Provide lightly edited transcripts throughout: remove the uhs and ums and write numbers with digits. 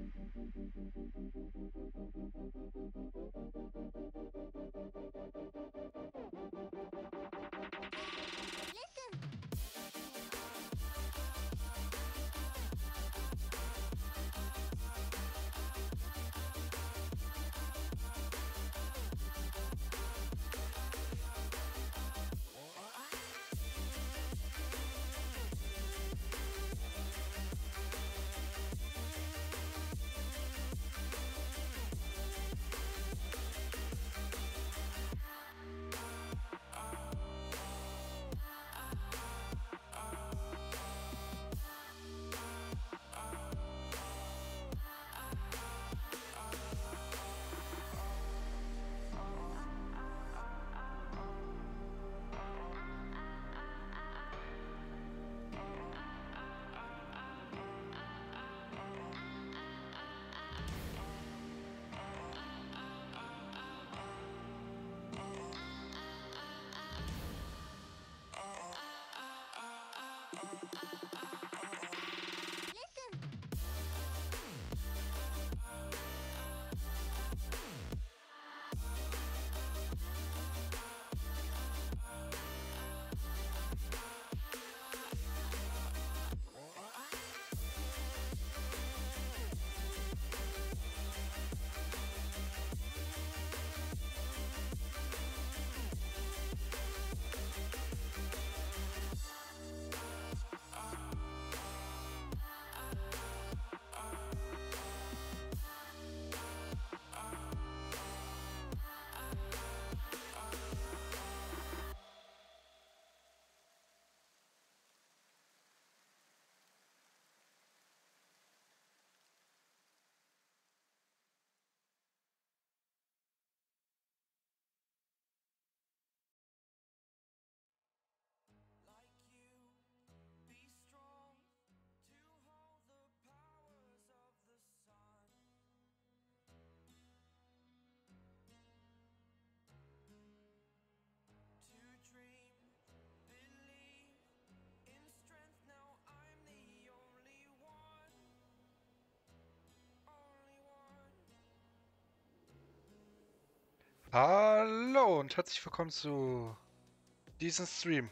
Hallo und herzlich willkommen zu diesem Stream.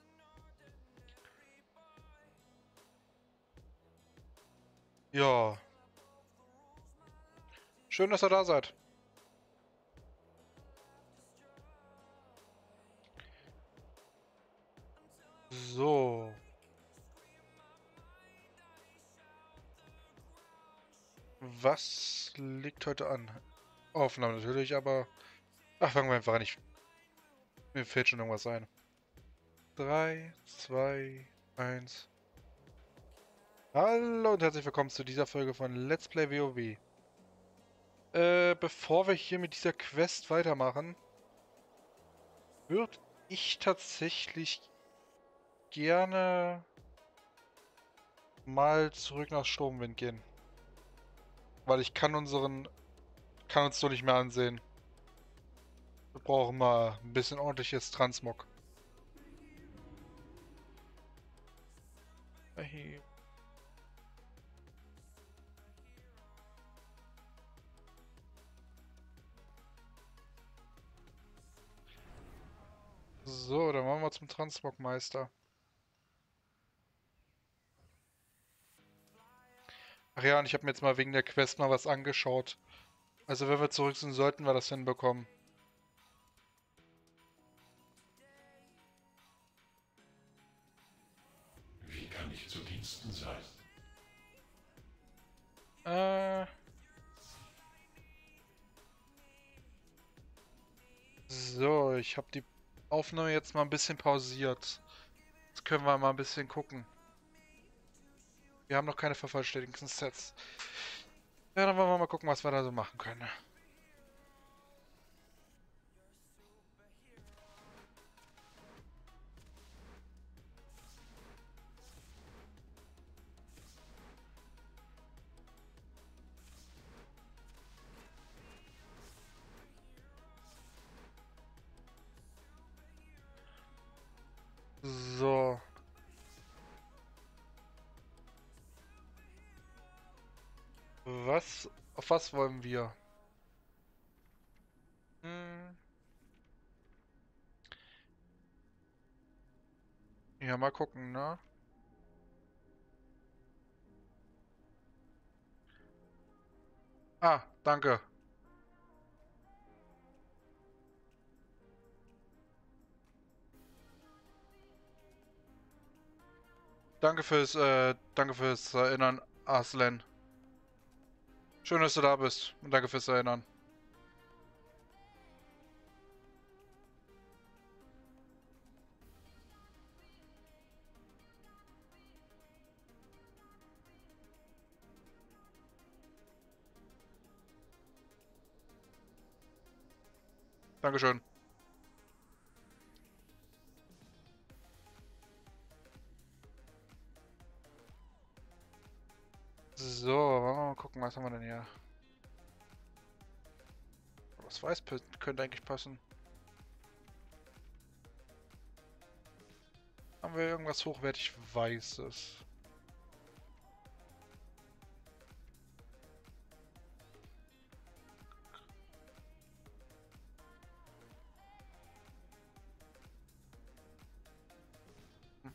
Ja, schön, dass ihr da seid. So. Was liegt heute an? Aufnahme natürlich, aber... Ach, fangen wir einfach an. Mir fällt schon irgendwas ein. 3, 2, 1. Hallo und herzlich willkommen zu dieser Folge von Let's Play WoW. Bevor wir hier mit dieser Quest weitermachen, würde ich tatsächlich gerne mal zurück nach Sturmwind gehen. Weil ich kann uns so nicht mehr ansehen. Wir brauchen mal ein bisschen ordentliches Transmog. So, dann machen wir zum Transmogmeister. Ach ja, und ich habe mir jetzt mal wegen der Quest mal was angeschaut. Also wenn wir zurück sind, sollten wir das hinbekommen. Wie kann ich zu Diensten sein? So, ich habe die Aufnahme jetzt mal ein bisschen pausiert. Jetzt können wir mal ein bisschen gucken. Wir haben noch keine vervollständigten Sets. Ja, dann wollen wir mal gucken, was wir da so machen können. So. auf was wollen wir? Hm, ja, mal gucken, ne? Ah, danke. Danke fürs Erinnern, Arslan. Schön, dass du da bist. Und danke fürs Erinnern. Dankeschön. So, wollen wir mal gucken, was haben wir denn hier? Was weiß, könnte eigentlich passen. Haben wir irgendwas hochwertig Weißes? Hm,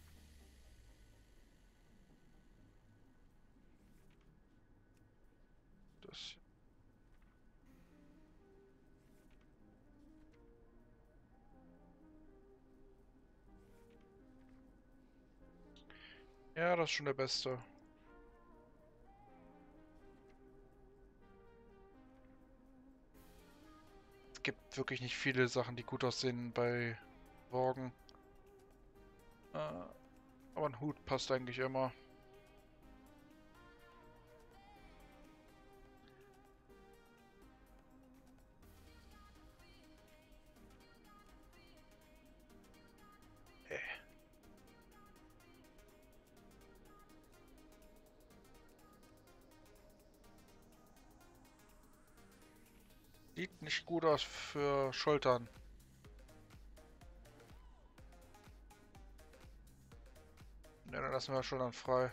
das. Ja, das ist schon der beste. Es gibt wirklich nicht viele Sachen, die gut aussehen bei Worgen. Aber ein Hut passt eigentlich immer. Sieht nicht gut aus für Schultern. Ne, dann lassen wir Schultern frei.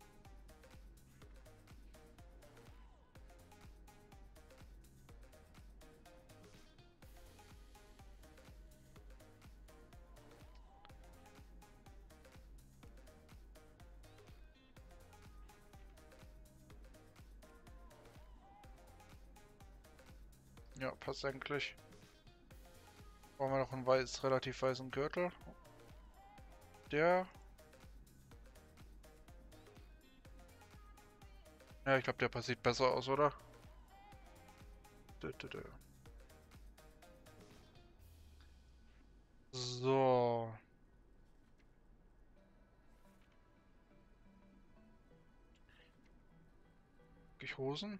Ja, passt eigentlich. Brauchen wir noch einen relativ weißen Gürtel. Der. Ja, ich glaube, der sieht besser aus, oder? Dö, dö, dö. So. Krieg ich Hosen?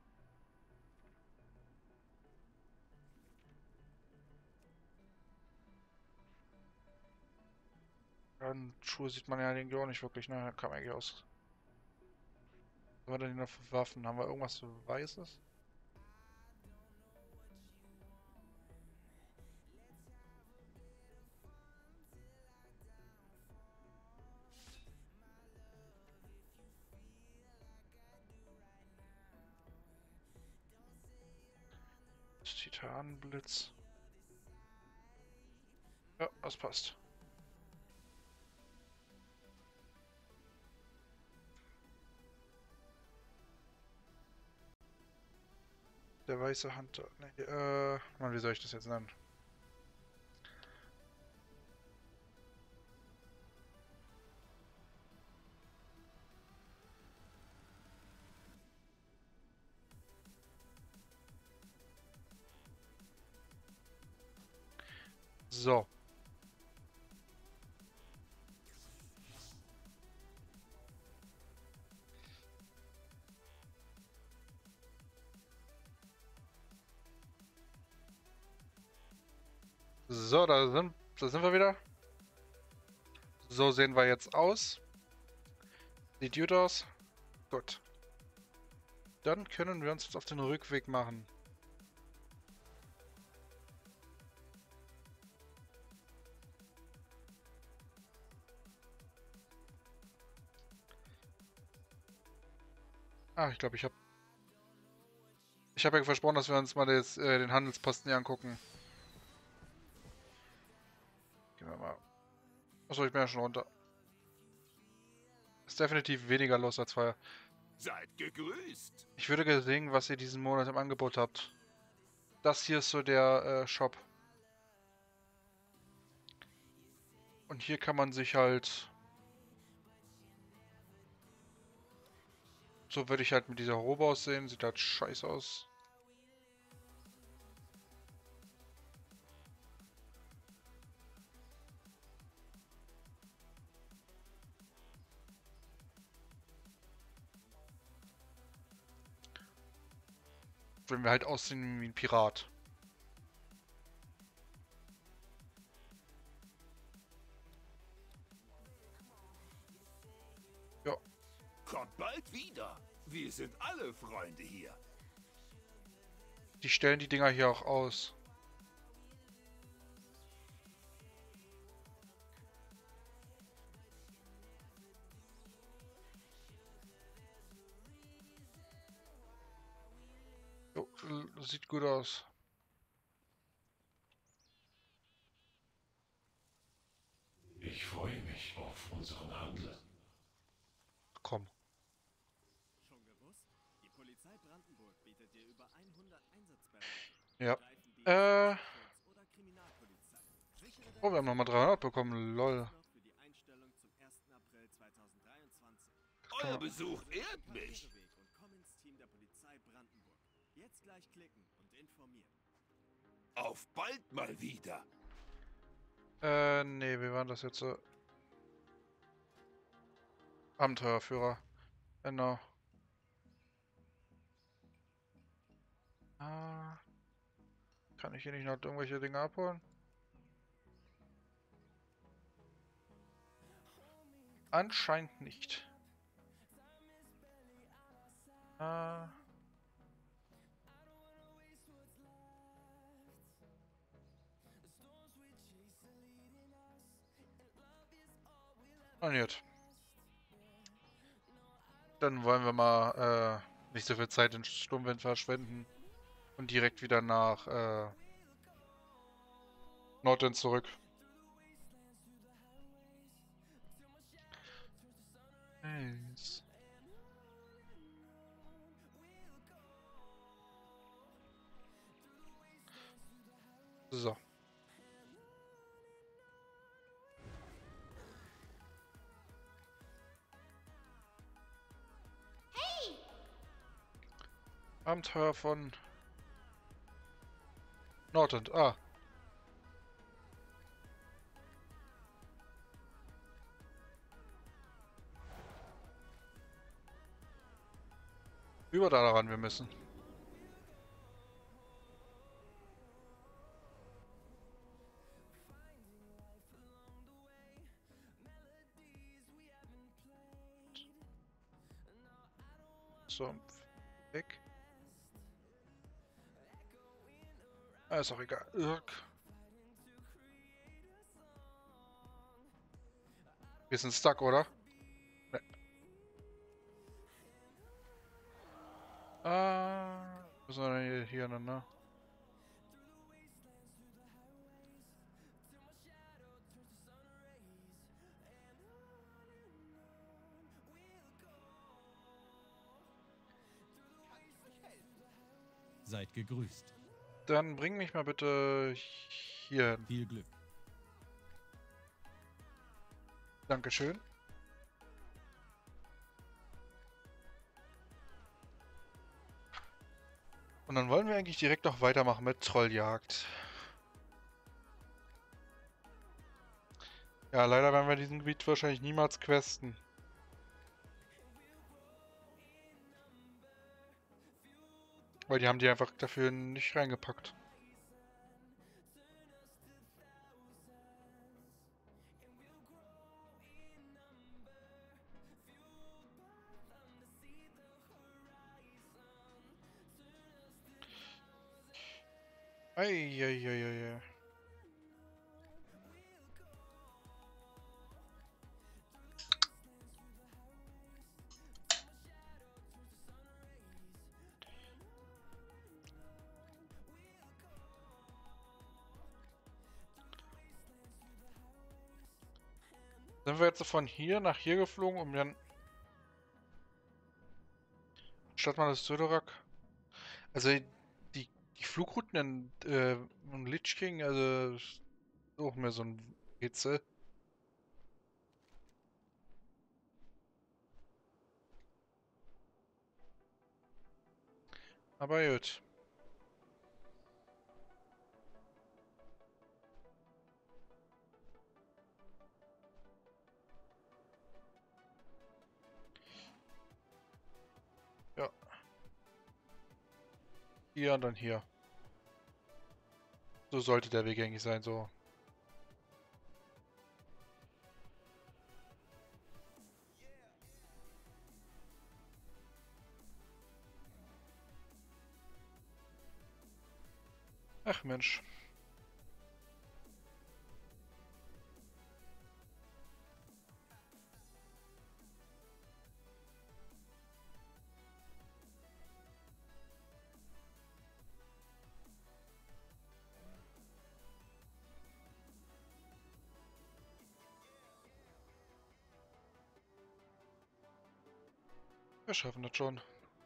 Ja, Schuhe sieht man ja eigentlich auch nicht wirklich, ne? Kann man eigentlich aus. Was haben wir denn noch für Waffen? Haben wir irgendwas Weißes? Titanblitz. Ja, das passt. Der weiße Hunter. Nee, Mann, wie soll ich das jetzt nennen? So. So, da sind wir wieder. So sehen wir jetzt aus. Sieht gut aus. Gut. Dann können wir uns jetzt auf den Rückweg machen. Ah, ich glaube, ich habe Ich habe ja versprochen, dass wir uns mal den Handelsposten hier angucken. Gehen wir mal. Achso, ich bin ja schon runter. Ist definitiv weniger los als vorher. Seid gegrüßt. Ich würde gerne sehen, was ihr diesen Monat im Angebot habt. Das hier ist so der Shop. Und hier kann man sich halt... So würde ich halt mit dieser Robe aussehen. Sieht halt scheiße aus. Wenn wir halt aussehen wie ein Pirat. Ja. Kommt bald wieder. Wir sind alle Freunde hier. Die stellen die Dinger hier auch aus. Jo, sieht gut aus. Ich freue mich auf unseren Handel. Komm. Schon gewusst? Die Polizei Brandenburg bietet dir über 100 Einsatzbereiche. Ja. Streifendienst, Oder Kriminalpolizei. Sichere Oh, wir haben nochmal 300 bekommen. Lol. noch für die Einstellung zum 1. April 2023. Euer Besuch ehrt mich. Weg und komm ins Team der Polizei Brandenburg. Jetzt gleich klicken und informieren. Auf bald mal wieder. Nee, wie waren das jetzt so? Abenteuerführer. Genau. Ah. Kann ich hier nicht noch irgendwelche Dinge abholen? Anscheinend nicht. Ah. Und jetzt. Dann wollen wir mal nicht so viel Zeit in Sturmwind verschwenden und direkt wieder nach Nordend zurück. Nice. So. Abenteuer von Nordend. Ah. Über daran wir müssen. So. Weg. Ah, ist auch egal. Irk. Wir sind stuck, oder? Ne. Müssen wir denn hier, ne? Seid gegrüßt. Dann bring mich mal bitte hier hin. Viel Glück. Dankeschön. Und dann wollen wir eigentlich direkt noch weitermachen mit Trolljagd. Ja, leider werden wir diesen Gebiet wahrscheinlich niemals questen. Weil die haben die einfach dafür nicht reingepackt. Eieieiei. Sind wir jetzt von hier nach hier geflogen, um dann statt mal das Söderak. Also die Flugrouten in Lich King, also ist auch mehr so ein Rätsel. Aber gut. Ja, hier und dann hier. So sollte der Weg eigentlich sein, so. Ach Mensch. Wir schaffen das schon.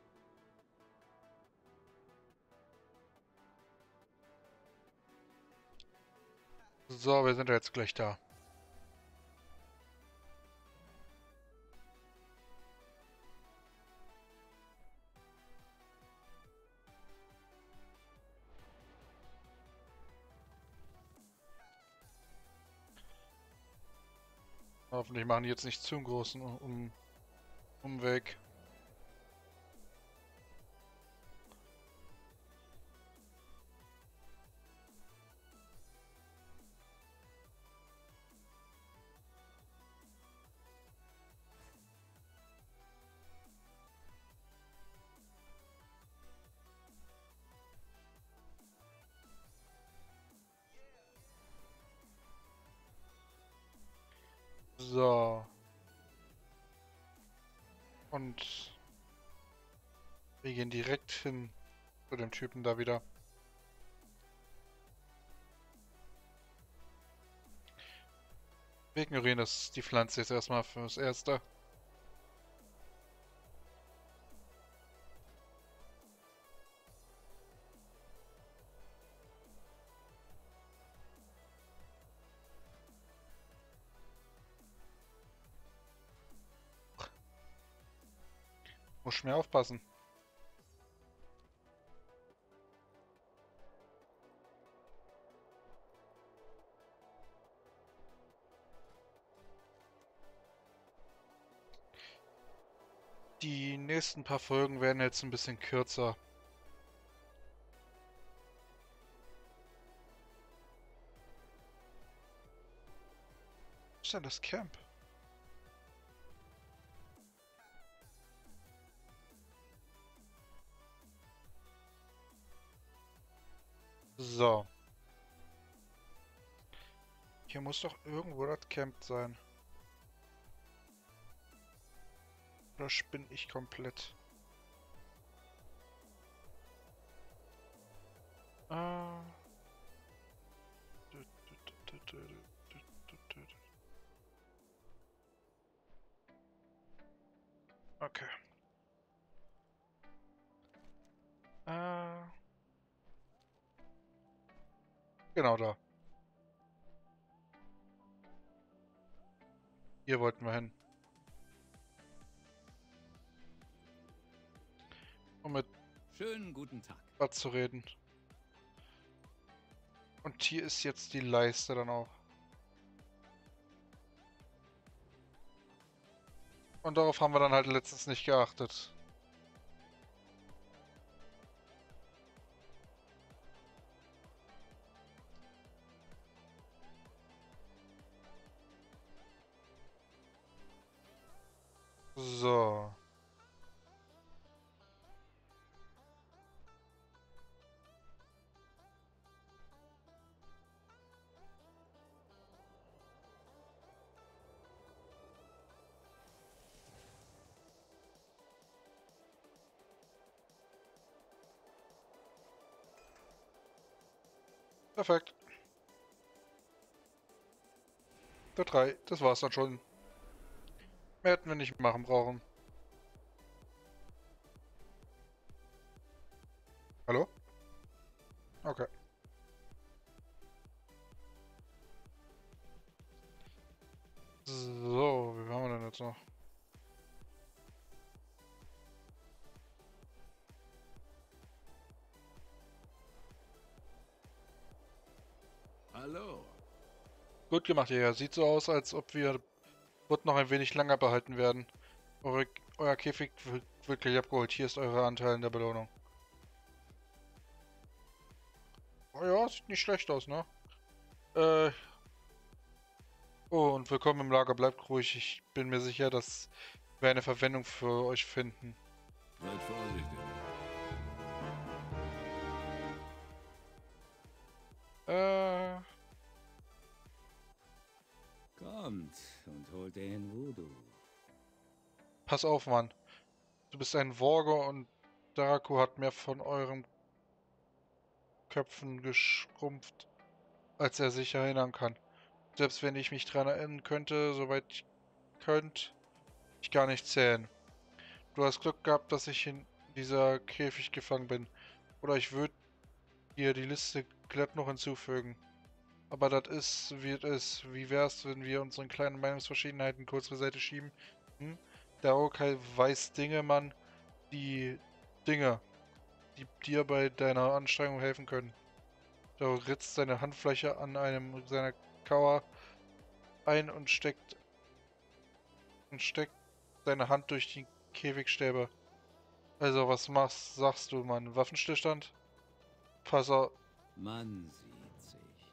So, wir sind ja jetzt gleich da. Hoffentlich machen die jetzt nicht zu einen großen Umweg. So. Und wir gehen direkt hin zu dem Typen da wieder. Wir ignorieren das, die Pflanze jetzt erstmal fürs Erste. Muss mehr aufpassen. Die nächsten paar Folgen werden jetzt ein bisschen kürzer. Was ist denn das Camp? So. Hier muss doch irgendwo das Camp sein. Oder spinne ich komplett? Ah. Okay. Genau da. Hier wollten wir hin. Um mit Schönen guten Tag. was zu reden. Und hier ist jetzt die Leiste dann auch. Und darauf haben wir dann halt letztens nicht geachtet. So. Perfekt. Der 3, das war's dann schon. Mehr hätten wir nicht machen brauchen. Hallo? Okay. So, wie haben wir denn jetzt noch? Hallo. Gut gemacht, Jäger. Sieht so aus, als ob wir Wood noch ein wenig länger behalten werden. Euer Käfig wird wirklich abgeholt. Hier ist euer Anteil in der Belohnung. Oh ja, sieht nicht schlecht aus, ne? Äh. Oh, und willkommen im Lager. Bleibt ruhig. Ich bin mir sicher, dass wir eine Verwendung für euch finden. Seid vorsichtig. Äh. Kommt und holt den Voodoo. Pass auf, Mann. Du bist ein Worger und Daraku hat mehr von euren Köpfen geschrumpft, als er sich erinnern kann. Selbst wenn ich mich dran erinnern könnte, soweit ich könnt, ich gar nicht zählen. Du hast Glück gehabt, dass ich in dieser Käfig gefangen bin. Oder ich würde dir die Liste glatt noch hinzufügen. Aber das ist, wie es ist. Wie wär's, wenn wir unsere kleinen Meinungsverschiedenheiten kurz beiseite schieben? Hm? Der Okai weiß Dinge, Mann, die Dinge, die dir bei deiner Anstrengung helfen können. Der ritzt seine Handfläche an einem seiner Kauer ein und steckt seine Hand durch die Käfigstäbe. Also, sagst du, Mann? Waffenstillstand? Pass auf. Man sieht sich.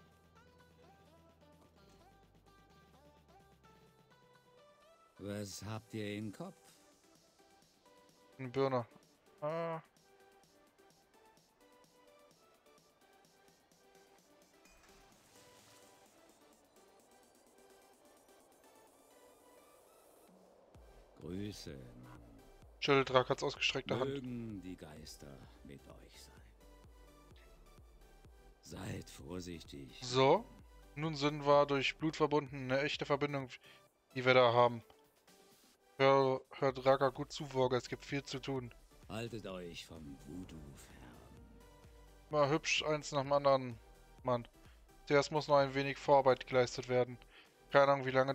Was habt ihr im Kopf? Eine Birne. Ah. Grüße, Mann. Schädeldrak hat's ausgestreckte Hand. Mögen die Geister mit euch sein. Seid vorsichtig. So. Nun sind wir durch Blut verbunden. Eine echte Verbindung, die wir da haben. Hör Draka gut zu, Worger. Es gibt viel zu tun. Haltet euch vom Voodoo fern. Mal hübsch eins nach dem anderen, Mann. Zuerst muss noch ein wenig Vorarbeit geleistet werden. Keine Ahnung, wie lange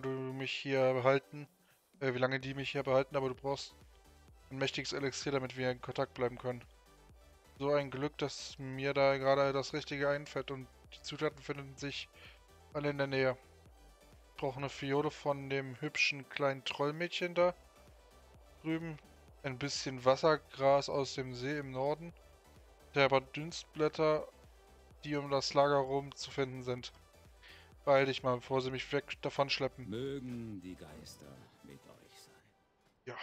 wie lange die mich hier behalten, aber du brauchst ein mächtiges Elixier, damit wir in Kontakt bleiben können. So ein Glück, dass mir da gerade das Richtige einfällt und die Zutaten finden sich alle in der Nähe. Ich brauche eine Fiole von dem hübschen kleinen Trollmädchen da drüben. Ein bisschen Wassergras aus dem See im Norden. Der aber Dünstblätter, die um das Lager rum zu finden sind. Beeil dich mal, bevor sie mich weg davon schleppen. Mögen die Geister mit euch sein. Ja,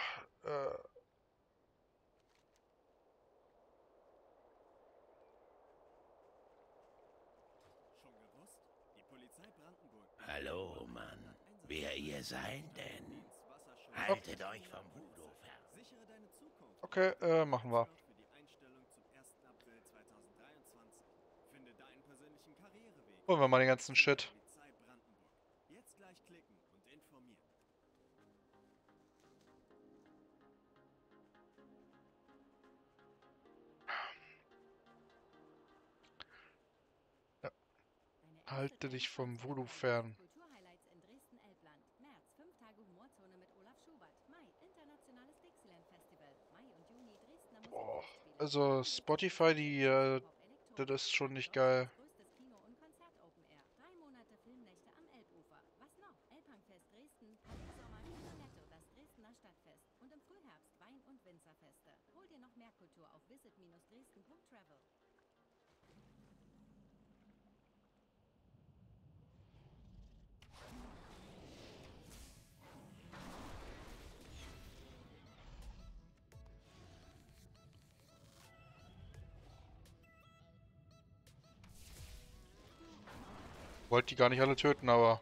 Schon gewusst? Die Polizei Brandenburg. Hallo, Mann. Wer ihr seid denn? Wasserschutz. Haltet euch vom Voodoo fern. Sichere deine Zukunft. okay, machen wir. Für die Einstellung zum 1. April 2023. Finde deinen persönlichen Karriereweg. Holen wir mal den ganzen Shit. Polizei Brandenburg. Jetzt gleich klicken und informieren. Halte dich vom Voodoo fern. Kulturhighlights in Dresden-Elbland. März, 5 Tage Humorzone mit Olaf Schubert. Mai, internationales Dixieland Festival. Mai und Juni Dresdner Boah, Musikfestspiele. also Spotify, das ist schon nicht geil. Größtes Kino- und Konzert-Open Air. 3 Monate Filmnächte am Elbufer. Was noch? Elbhangfest Dresden, Sommer Netto, das Dresdner Stadtfest. Und im Frühherbst Wein- und Winzerfeste. Hol dir noch mehr Kultur auf visit-dresden.travel. Wollte die gar nicht alle töten, aber...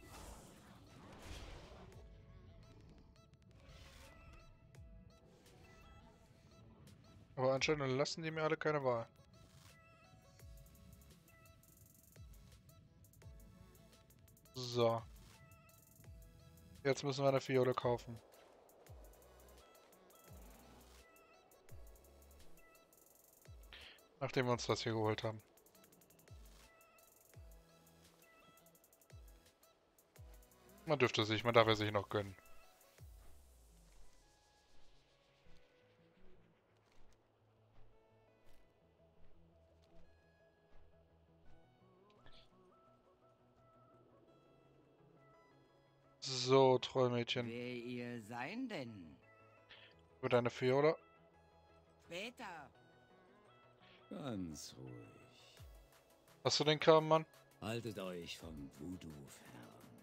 Aber anscheinend lassen die mir alle keine Wahl. So. Jetzt müssen wir eine Fiole kaufen. Nachdem wir uns das hier geholt haben. Man darf er sich noch gönnen. So, Trollmädchen. Wer ihr sein denn? Über deine Fiole. Später. Ganz ruhig. Hast du den Kram, Mann? Haltet euch vom Voodoo fern.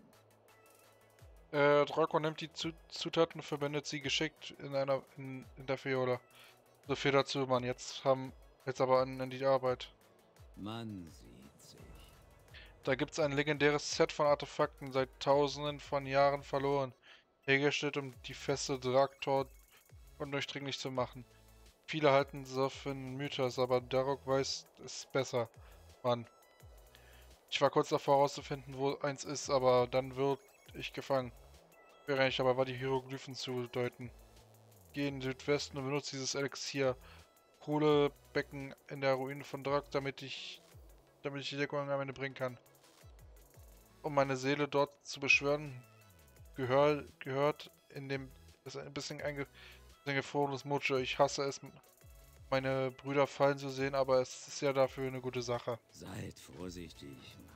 Draco nimmt die Zutaten und verwendet sie geschickt in der Fiole. So viel dazu, Mann. Jetzt aber an die Arbeit. Man sieht sich. Da gibt's ein legendäres Set von Artefakten, seit tausenden von Jahren verloren. Hergestellt, um die Feste Draktor undurchdringlich zu machen. Viele halten so für einen Mythos, aber Darok weiß es besser. Mann. Ich war kurz davor herauszufinden, wo eins ist, aber dann wird ich gefangen. Wäre ich aber war die Hieroglyphen zu deuten. Geh in den Südwesten und benutze dieses Elixier. Kohlebecken in der Ruine von Drak, damit ich die Deckung am Ende bringen kann. Um meine Seele dort zu beschwören, gehört in dem ist ein bisschen gefrorenes Mutsche. Ich hasse es, meine Brüder fallen zu sehen, aber es ist ja dafür eine gute Sache. Seid vorsichtig, Mann.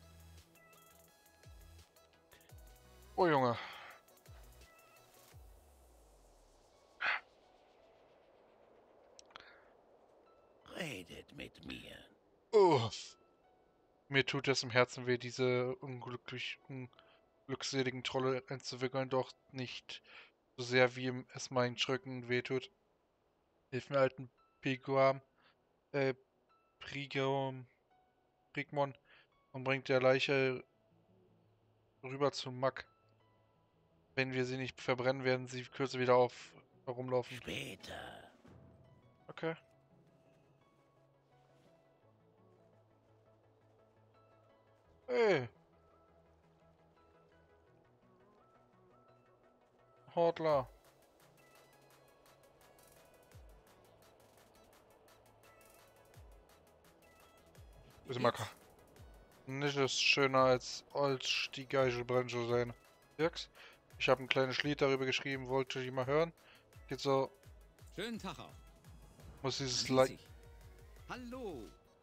Oh Junge. Redet mit mir. Oh. Mir tut es im Herzen weh, diese unglückseligen Trolle einzuwickeln, doch nicht so sehr, wie es meinen Schröcken wehtut. Hilf mir, alten Piguam, äh, Prigmon, und bringt der Leiche rüber zu Mack. Wenn wir sie nicht verbrennen, werden sie kürzer wieder herumlaufen. Später. Okay. Hey. Hortler. Bitte Macker. Nicht ist schöner als die Geigelbrand zu sein. Dirks, ich habe ein kleines Lied darüber geschrieben, wollte ich mal hören. Geht so, Schönen Tag auch. muss dieses Man Like. sieht sich. Hallo.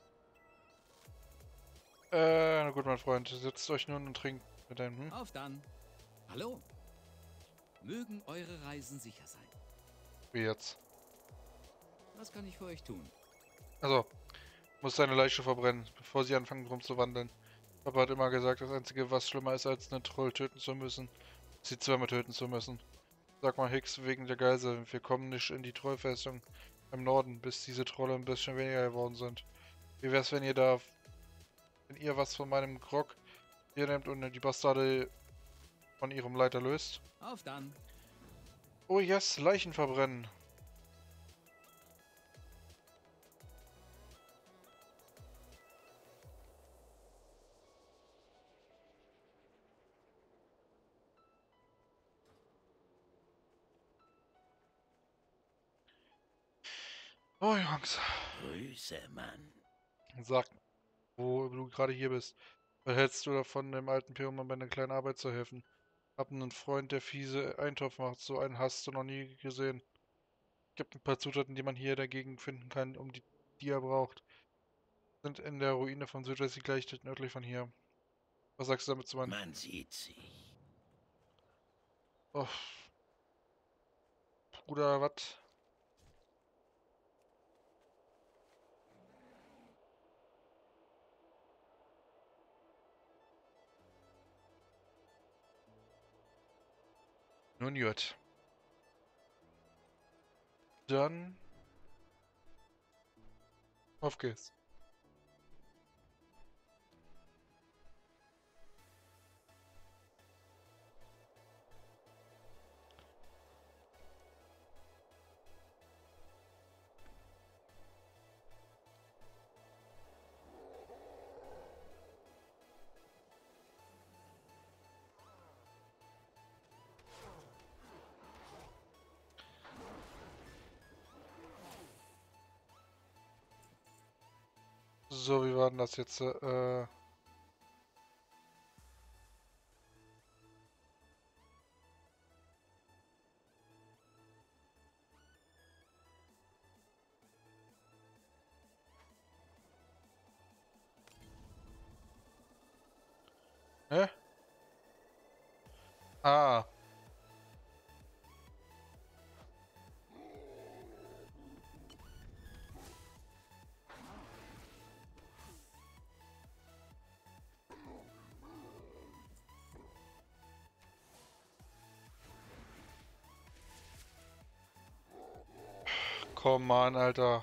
Na gut, mein Freund, setzt euch nun und trinkt mit deinem, Auf dann. Hallo. Mögen eure Reisen sicher sein. Wie jetzt? Was kann ich für euch tun? Also, muss seine Leiche verbrennen, bevor sie anfangen rumzuwandeln. Papa hat immer gesagt, das Einzige, was schlimmer ist, als einen Troll töten zu müssen, ist sie zweimal töten zu müssen. Sag mal Hicks, wegen der Geisel, wir kommen nicht in die Trollfestung im Norden, bis diese Trolle ein bisschen weniger geworden sind. Wie wär's, wenn ihr was von meinem Grog hier nehmt und die Bastarde von ihrem Leiter löst? Auf dann. Oh yes, Leichen verbrennen. Oh Jungs, Grüße, Mann. sag, wo du gerade hier bist. Was hältst du davon, dem alten Pyroman bei einer kleinen Arbeit zu helfen? Hab einen Freund, der fiese Eintopf macht. So einen hast du noch nie gesehen. Gibt ein paar Zutaten, die man hier dagegen finden kann, die er braucht. Sind in der Ruine von Südwest gleich nördlich von hier. Was sagst du damit zu meinen? Man sieht sich. Oh, Bruder, was? Nun gut. Dann auf geht's. So, wie war denn das jetzt? Ne? Ah. Komm mal, Alter.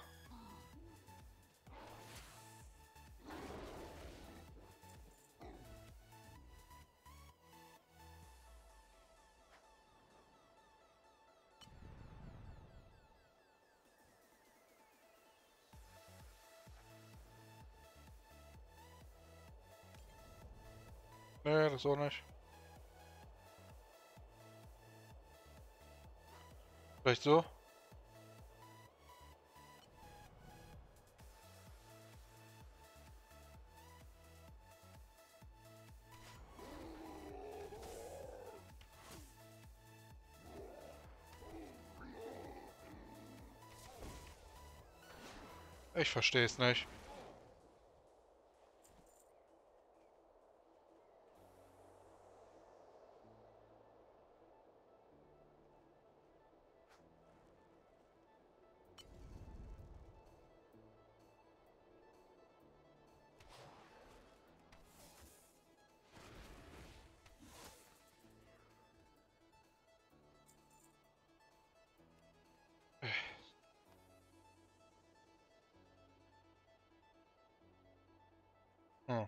Nee, das auch nicht. Vielleicht so? Ich verstehe es nicht. Hm.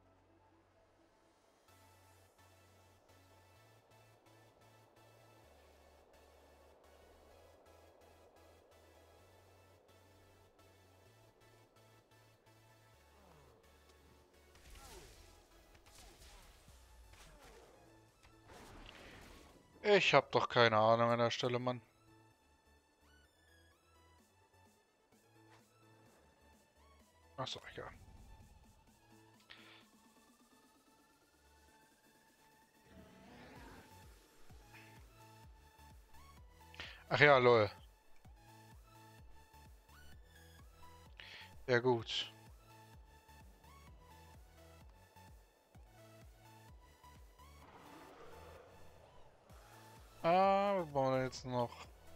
Ich hab doch keine Ahnung an der Stelle, Mann. Ach so, egal. Ach ja, lol. Ja gut. Ah, was brauchen wir jetzt noch?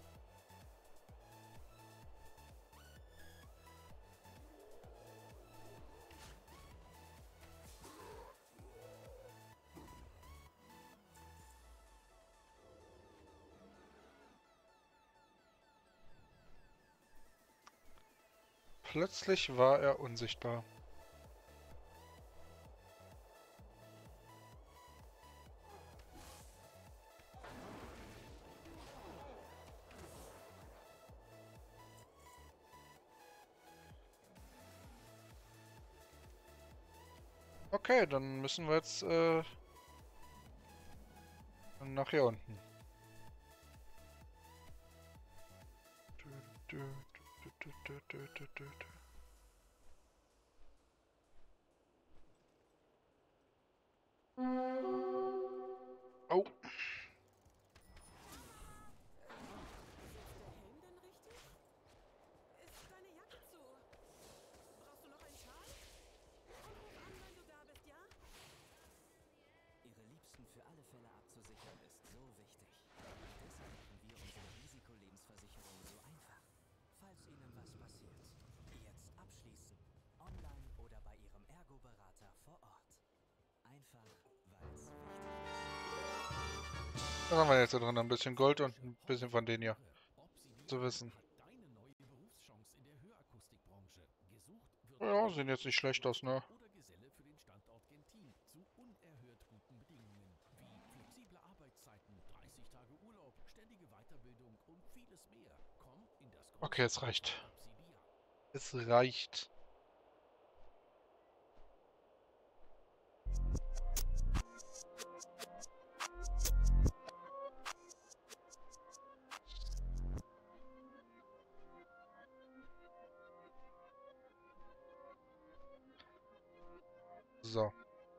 Plötzlich war er unsichtbar. Okay, dann müssen wir jetzt nach hier unten. Oh. Ihre Liebsten für alle Fälle abzusichern ist so wichtig. Deshalb machen wir unsere Risikolebensversicherung so einfach. Falls Ihnen was passiert, jetzt abschließen. Online oder bei Ihrem Ergo-Berater vor Ort. Einfach, weil es wichtig ist. Was haben wir jetzt da drin? Ein bisschen Gold und ein bisschen von denen hier. Zu wissen. Ja, sehen jetzt nicht schlecht aus, ne? Okay, es reicht. Es reicht. So.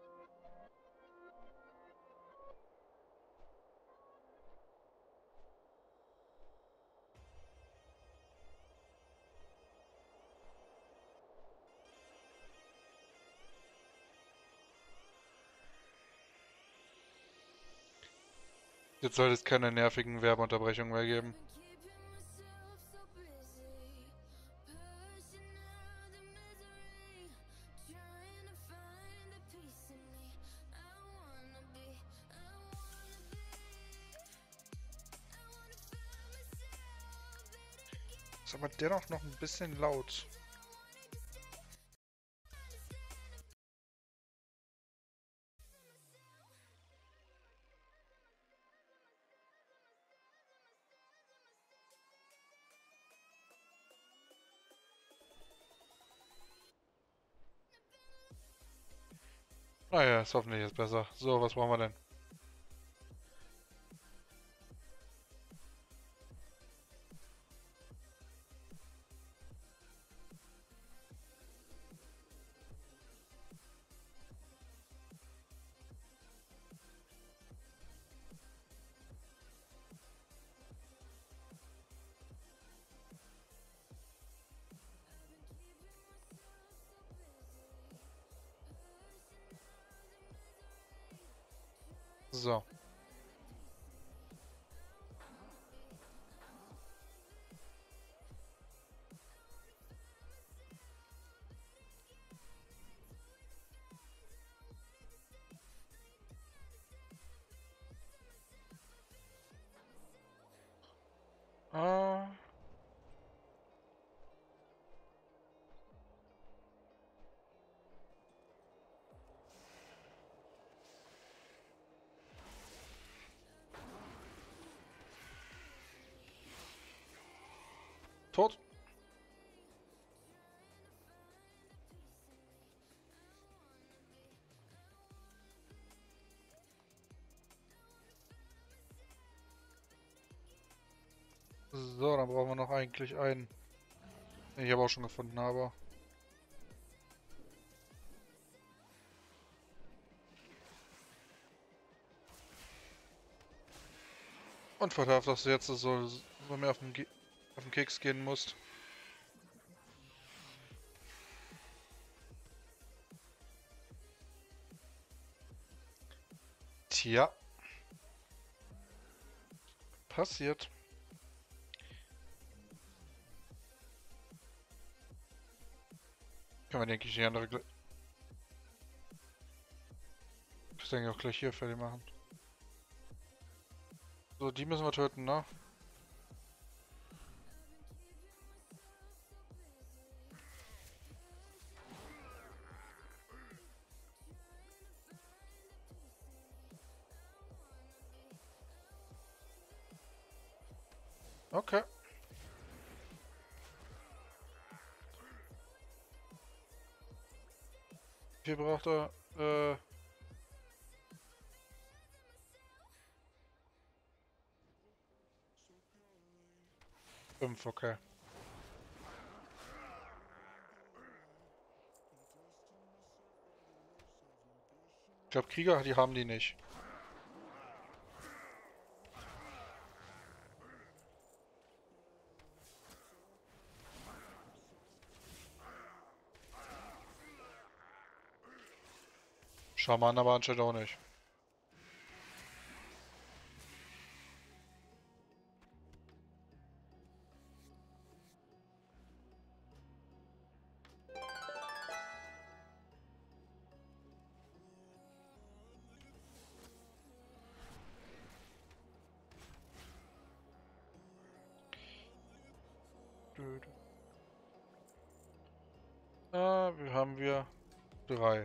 Jetzt sollte es keine nervigen Werbeunterbrechungen mehr geben. Ist aber dennoch noch ein bisschen laut. Naja, ist hoffentlich jetzt besser. So, was brauchen wir denn? So. Ah. Tot. So, dann brauchen wir noch eigentlich einen. Den ich aber auch schon gefunden habe. Und verdammt, dass du jetzt so mehr auf den Keks gehen musst. Tja. Passiert. Kann man, denke ich, die andere das denke ich auch gleich hier fertig machen. So, die müssen wir töten, ne? Okay. Wie viel braucht er? 5, okay. Ich glaube, Krieger, die haben die nicht. Schaman aber anscheinend auch nicht. Wie haben wir 3.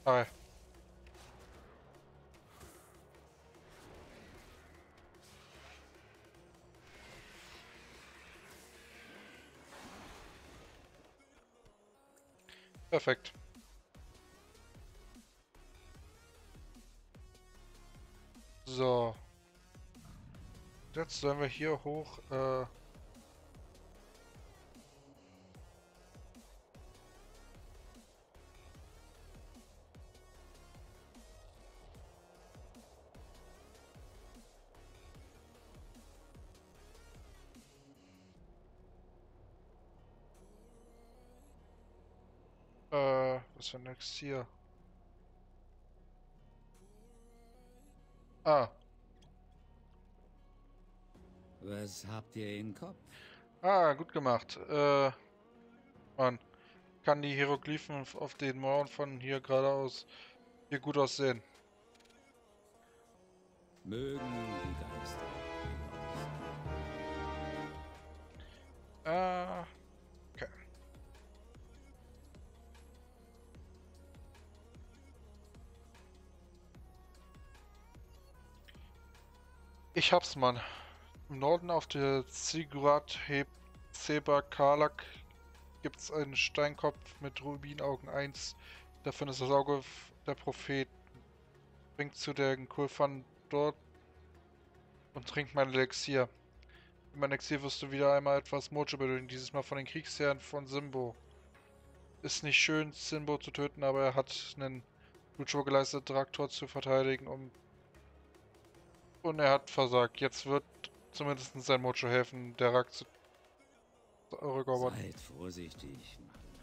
Hi. Perfekt. So. Jetzt sollen wir hier hoch, was für ein Elixier? Ah, Was habt ihr im Kopf? gut gemacht. Man kann die Hieroglyphen auf den Mauern von hier geradeaus hier gut aussehen. Mögen die Geister Okay. Ich hab's, Mann. Im Norden auf der Ziggurat Zeba Karlak gibt's einen Steinkopf mit Rubinaugen 1. Davon ist das Auge der Prophet. Bringt zu den Kulfan dort und trinkt mein Elixier. Mit meinem Elixier wirst du wieder einmal etwas Mojo benötigen, dieses Mal von den Kriegsherren von Simbo. Ist nicht schön, Simbo zu töten, aber er hat einen Blutschwur geleistet, Traktor zu verteidigen, und er hat versagt. Jetzt wird zumindest sein Mojo helfen, der Rak zu rückerobern. seid vorsichtig.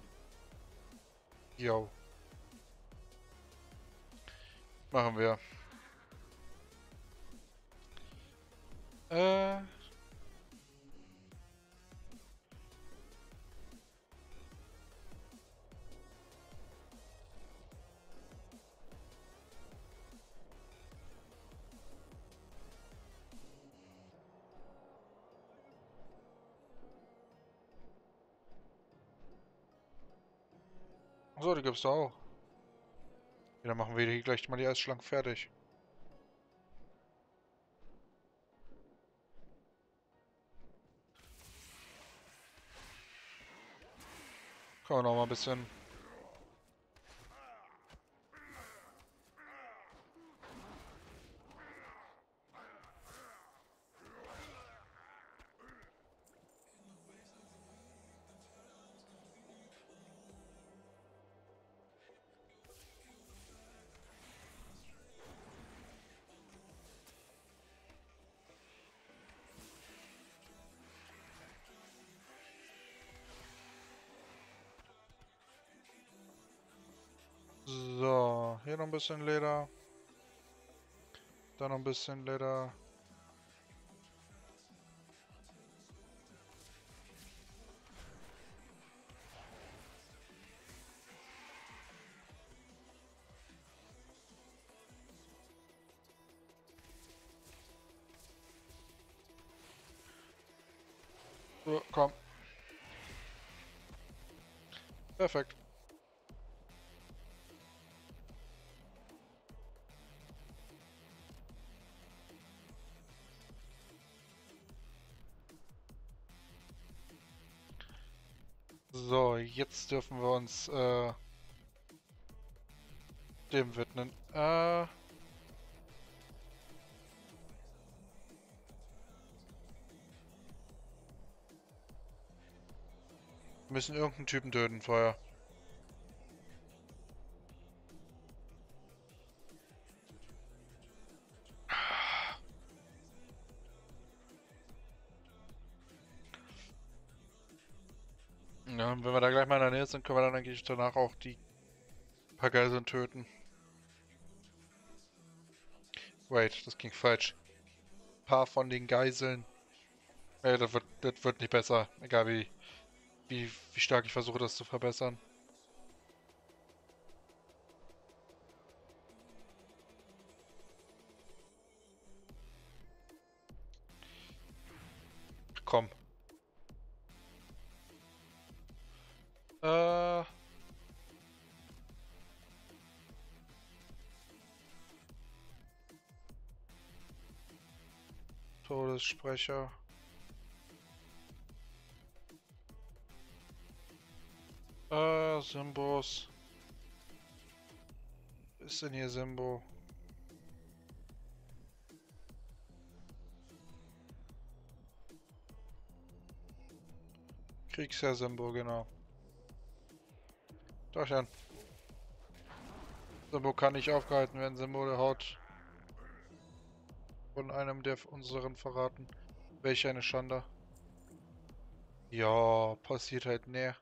Yo. Machen wir. So, die gibt's da auch. Ja, dann machen wir hier gleich mal die Eisschlangen fertig. Können wir noch mal ein bisschen. So, hier noch ein bisschen Leder. Da noch ein bisschen Leder. So, komm. Perfekt. So, jetzt dürfen wir uns dem widmen. Wir müssen irgendeinen Typen töten vorher. Ja, und wenn wir da gleich mal in der Nähe sind, können wir dann eigentlich danach auch die paar Geiseln töten. Wait, das ging falsch. Ein paar von den Geiseln. Das wird nicht besser. Egal wie stark ich versuche, das zu verbessern. Komm. Todessprecher. Simbos. Was ist denn hier Simbo? Kriegsherr Simbo, genau. Doch schon. Simbo kann nicht aufgehalten werden. Simbo der Haut von einem der unseren verraten. Welch eine Schande. Ja, passiert halt näher.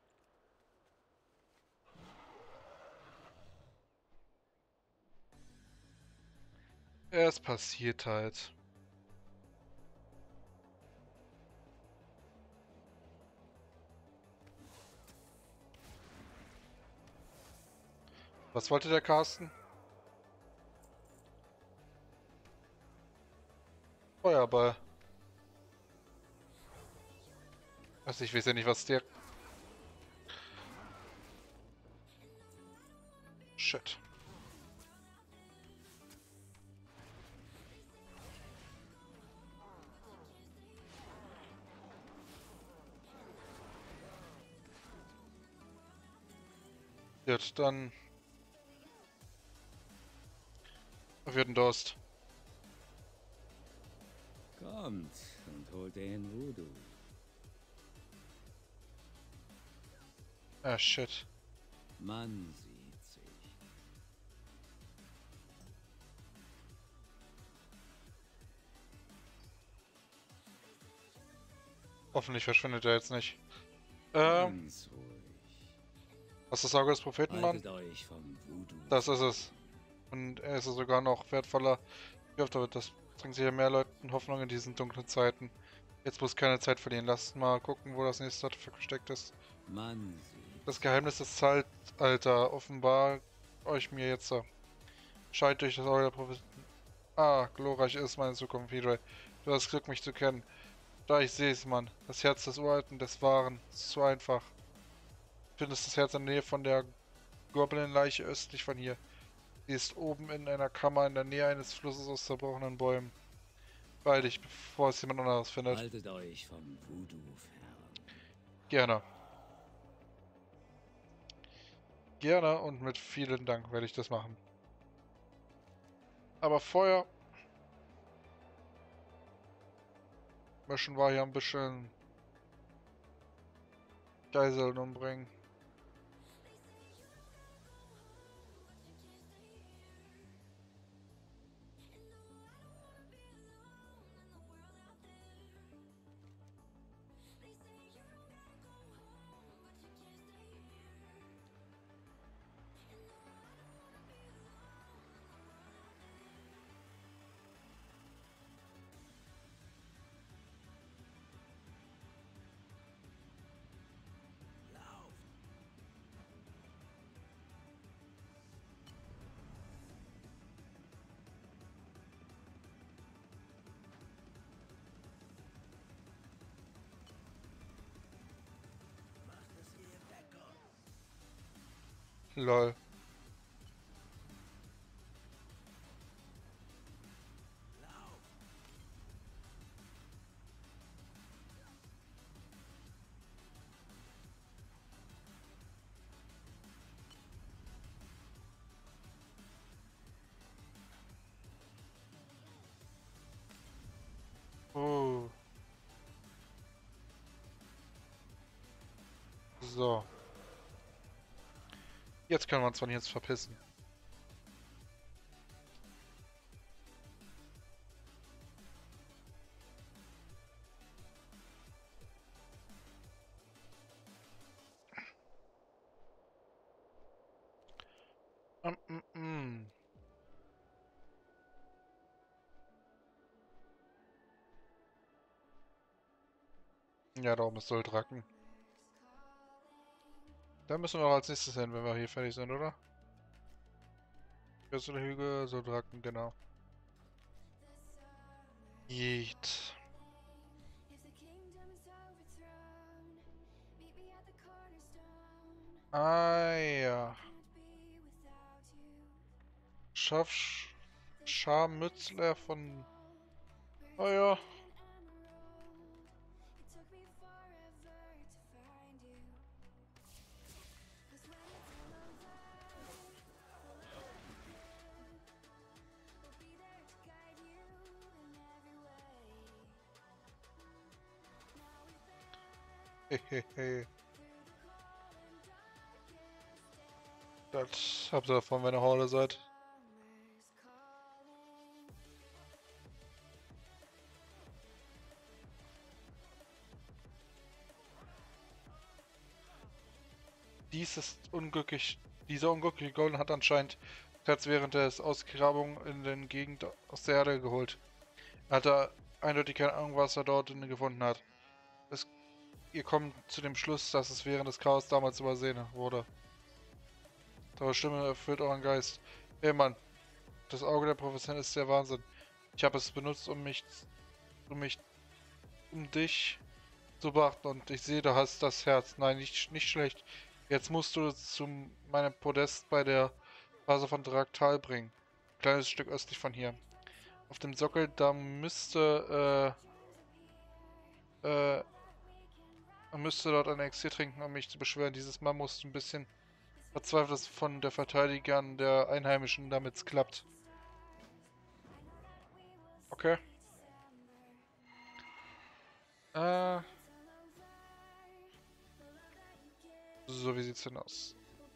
Es passiert halt. Was wollte der Carsten? Feuerball. Also ich weiß ja nicht, was der... Shit. Gut, dann... Wir hatten Durst. Kommt und holt den Voodoo. Ah, shit. Man sieht sich. Hoffentlich verschwindet er jetzt nicht. Ganz ruhig. Was ist das Auge des Propheten, Mann? Haltet euch vom Voodoo. Das ist es. Und er ist sogar noch wertvoller. Ich hoffe, das bringt sicher mehr Leuten Hoffnung in diesen dunklen Zeiten. Jetzt muss keine Zeit verlieren. Lasst mal gucken, wo das nächste Artefakt versteckt ist. Man sieht. Das Geheimnis des Zeitalter offenbar euch mir jetzt. Scheint durch das Auge der Propheten. Ah, glorreich ist meine Zukunft, Vidre. Du hast Glück, mich zu kennen. Da ich sehe es, Mann. Das Herz des Uralten, des Wahren. Ist zu einfach. Du findest das Herz in der Nähe von der Goblin-Leiche östlich von hier. Sie ist oben in einer Kammer in der Nähe eines Flusses aus zerbrochenen Bäumen. Beeil dich, bevor es jemand anderes findet. Haltet euch vom Voodoo fern. Gerne. Gerne und mit vielen Dank werde ich das machen. Aber vorher möchten wir hier ein bisschen Geiseln umbringen. Lol. Oh. So. Jetzt können wir uns von hier jetzt verpissen. Mm, mm, mm. Ja, da oben ist Soldracken. Da müssen wir auch als nächstes hin, wenn wir hier fertig sind, oder? Hier ist der Hügel, Soldracken, genau. Jeet. Ah ja. Scharmützler von... Oh ja. Hehehe. Das habt ihr davon, wenn ihr Horde seid. Dieser unglückliche Golem hat anscheinend Platz während der Ausgrabung in den Gegend aus der Erde geholt. Er hatte eindeutig keine Ahnung, was er dort gefunden hat. Ihr kommt zu dem Schluss, dass es während des Chaos damals übersehen wurde. Eure Stimme erfüllt euren Geist. Hey Mann, das Auge der Professoren ist der Wahnsinn. Ich habe es benutzt, um dich zu beachten, und ich sehe, du hast das Herz. Nein, nicht schlecht. Jetzt musst du zu meinem Podest bei der Base von Draktal bringen. Kleines Stück östlich von hier. Auf dem Sockel, da müsste dort ein Elixier trinken, um mich zu beschweren. Dieses Mal musst du ein bisschen verzweifelt von der Verteidigern der Einheimischen, damit es klappt. Okay. So, wie sieht's denn aus?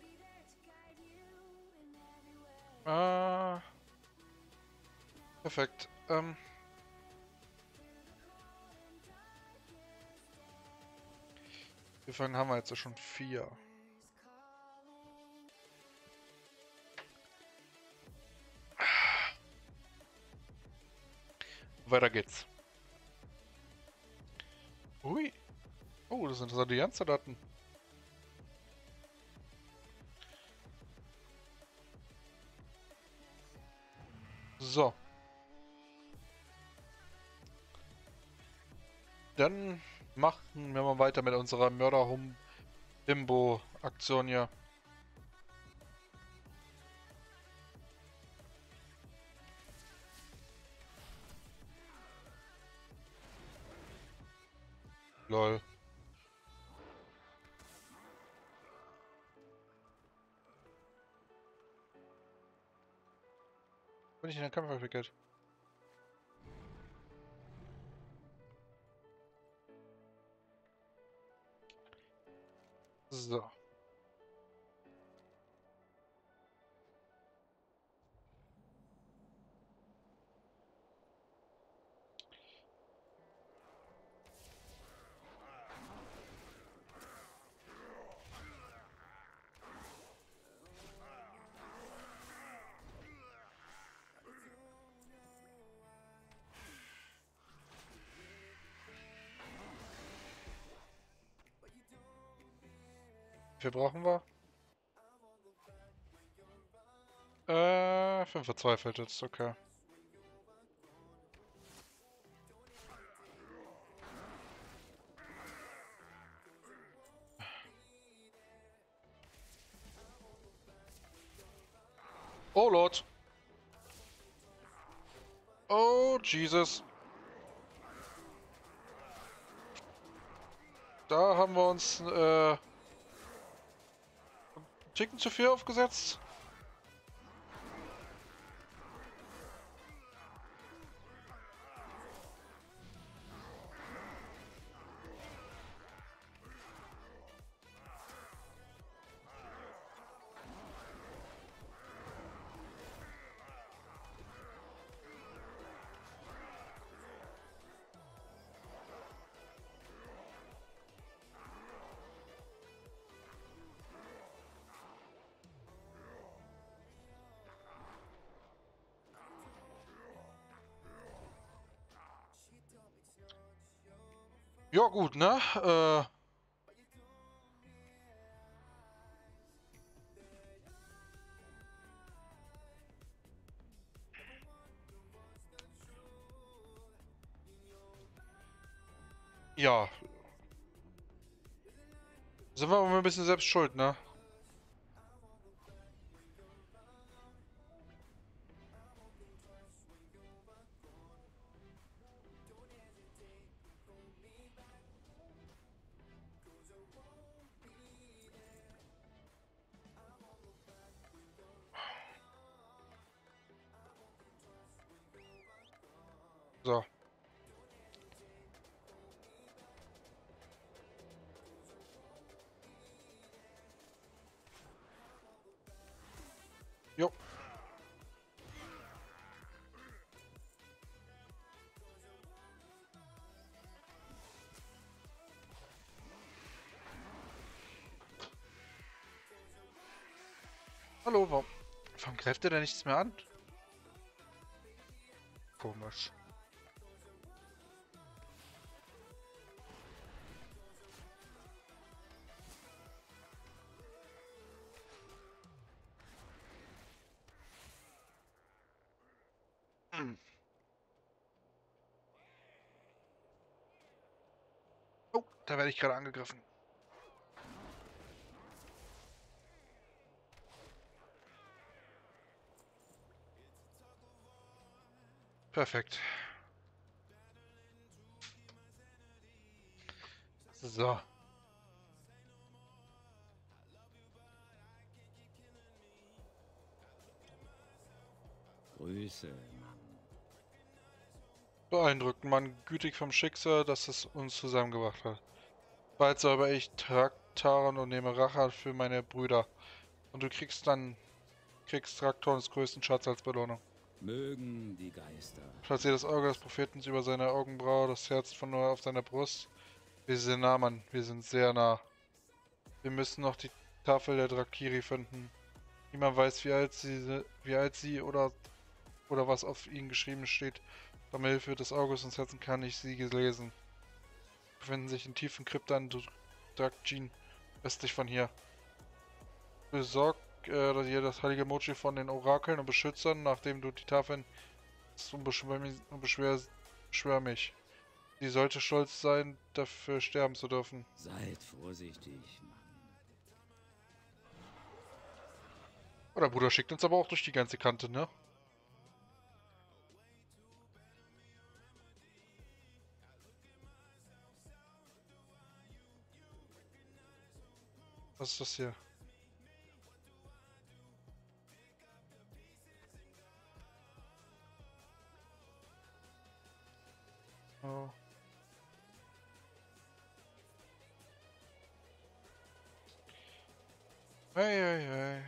Perfekt. Wie viele haben wir jetzt schon? 4. Weiter geht's. Ui. Oh, das sind Allianzsoldaten. So. Dann machen wir mal weiter mit unserer Mörder-Himbo-Aktion hier. Lol. Bin ich in den Kampf verwickelt? So. Wie viel brauchen wir? 5 verzweifelt jetzt, okay. Oh Lord. Oh Jesus. Da haben wir uns einen Ticken zu viel aufgesetzt. Ja gut, ne? Ja. Sind wir aber ein bisschen selbst schuld, ne? Jo. Hallo, warum greift ihr denn nichts mehr an? Komisch. Hm. Oh, da werde ich gerade angegriffen. Perfekt. So. Grüße, Mann. Beeindruckend, Mann. Gütig vom Schicksal, dass es uns zusammengebracht hat. Bald säuber ich Traktoren und nehme Rache für meine Brüder. Und du kriegst Traktorens größten Schatz als Belohnung. Mögen die Geister. Platziere das Auge des Propheten über seine Augenbraue, das Herz von Noah auf seiner Brust. Wir sind nah, Mann. Wir sind sehr nah. Wir müssen noch die Tafel der Drakiri finden. Niemand weiß, wie alt sie oder was auf ihnen geschrieben steht. Doch mit Hilfe des Auges und Herzen kann ich sie lesen. Sie befinden sich in tiefen Krypta in Drakjin, westlich von hier. Besorg dir das heilige Mochi von den Orakeln und Beschützern, nachdem du die Tafeln und beschwör mich. Sie sollte stolz sein, dafür sterben zu dürfen. Seid vorsichtig, Mann. Oh, der Bruder schickt uns aber auch durch die ganze Kante, ne? Was ist das hier? Oh. Hey, hey, hey.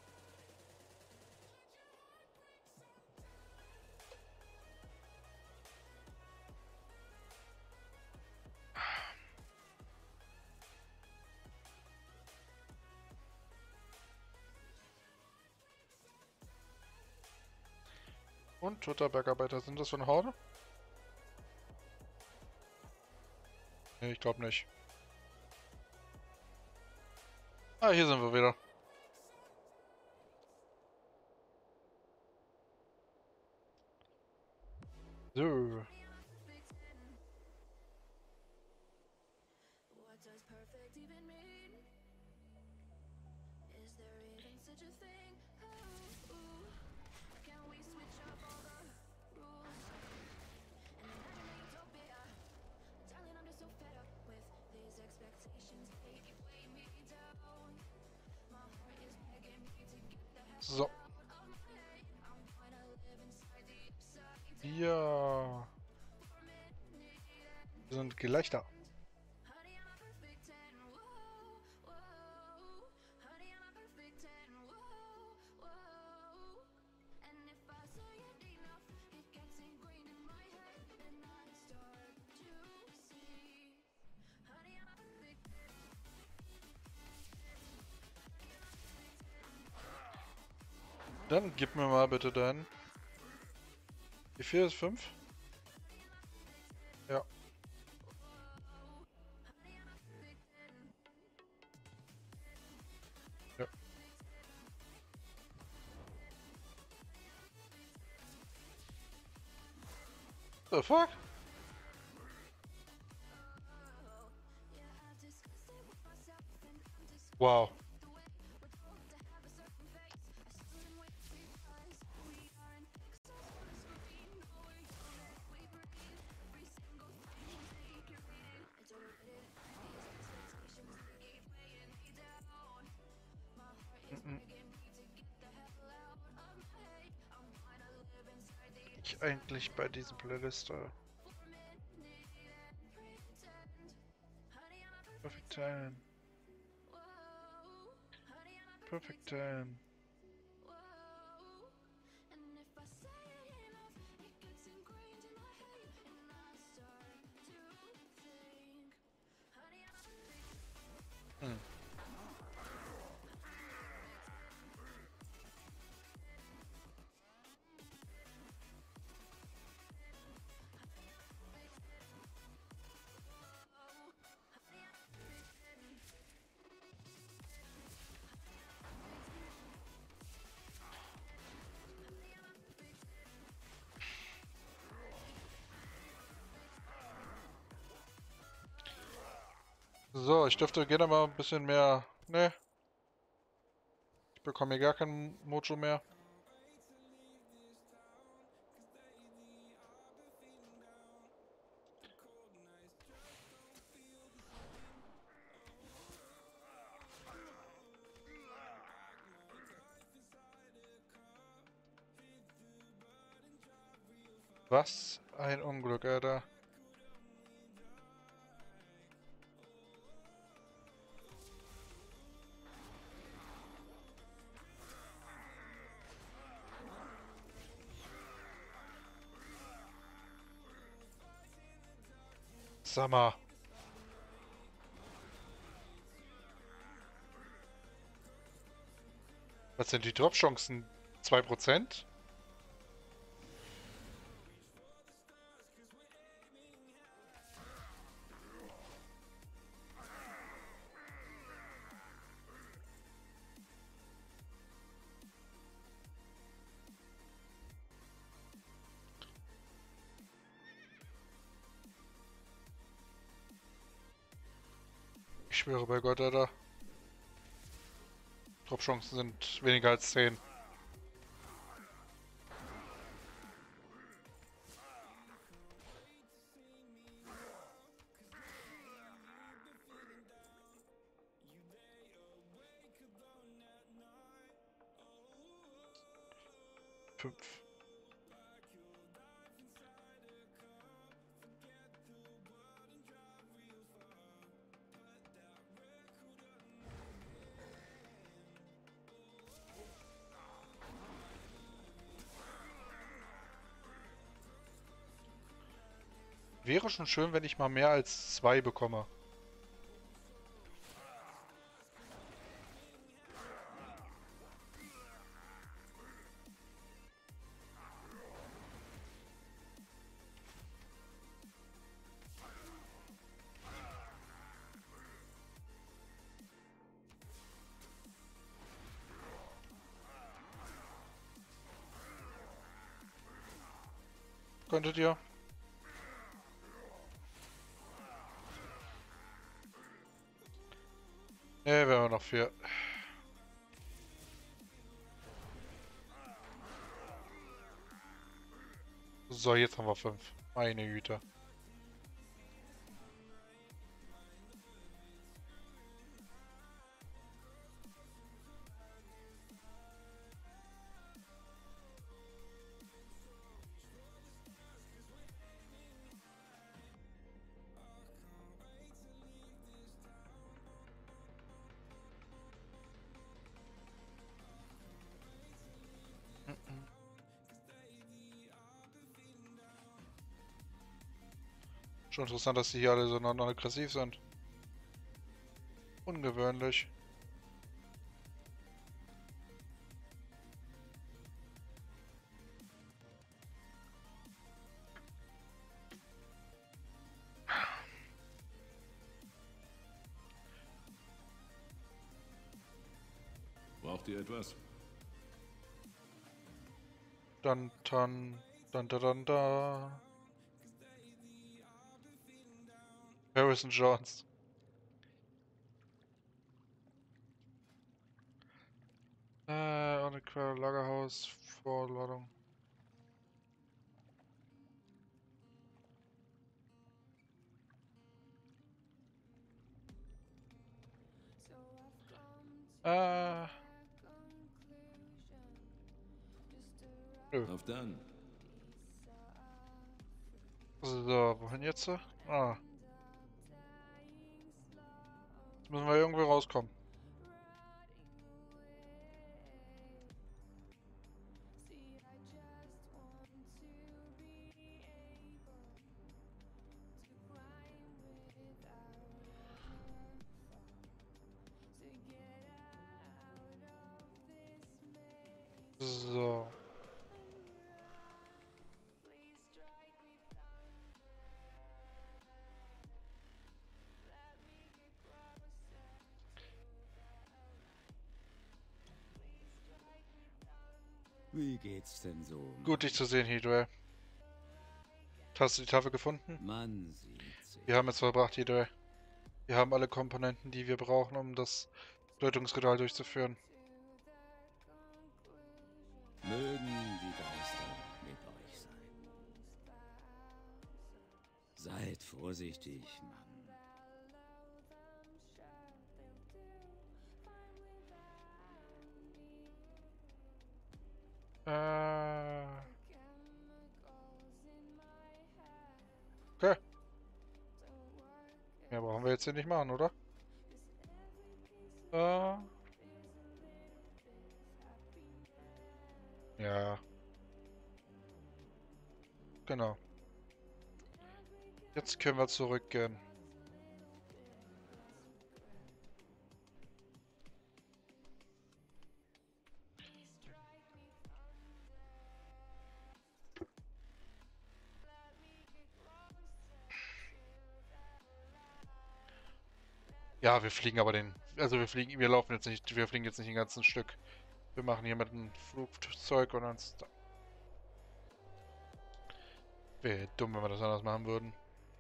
Und toter Bergarbeiter, sind das von Horde? Nee, ich glaube nicht. Ah, hier sind wir wieder. So. So. Ja. Wir sind gleich da. Dann gib mir mal bitte deinen. Wie viel ist 5? Ja. Ja. The fuck? Wow. Ich eigentlich bei diesem Playlist. Perfect 10. Perfect 10. So, ich dürfte gerne mal ein bisschen mehr... Ne. Ich bekomme hier gar kein Mojo mehr. Was ein Unglück, Alter. Sag mal. Was sind die Drop-Chancen? 2%? Ich schwöre bei Gott, Alter. Drop-Chancen sind weniger als 10. Fünf. Wäre schon schön, wenn ich mal mehr als 2 bekomme. Könntet ihr? Ne, wir haben noch 4. So, jetzt haben wir 5. Meine Güte. Schon interessant, dass die hier alle so non-aggressiv sind. Ungewöhnlich. Braucht ihr etwas? Dann, da. Harrison Jones. Und ein Lagerhaus, Vorladung. Nö. Auf dann. So, wohin jetzt? Ah. Jetzt müssen wir irgendwie rauskommen. So. Wie geht's denn so? Gut, dich zu sehen, Hidwell. Hast du die Tafel gefunden? Man sieht sich. Wir haben es vollbracht, Hidwell. Wir haben alle Komponenten, die wir brauchen, um das Deutungsritual durchzuführen. Mögen die Geister mit euch sein. Seid vorsichtig, Mann. Okay. Mehr brauchen wir jetzt hier nicht machen, oder? Ja. Genau. Jetzt können wir zurückgehen. Ja, wir fliegen aber also wir laufen jetzt nicht, wir fliegen jetzt nicht ein ganzes Stück. Wir machen hier mit einem Flugzeug und dann... Wäre dumm, wenn wir das anders machen würden.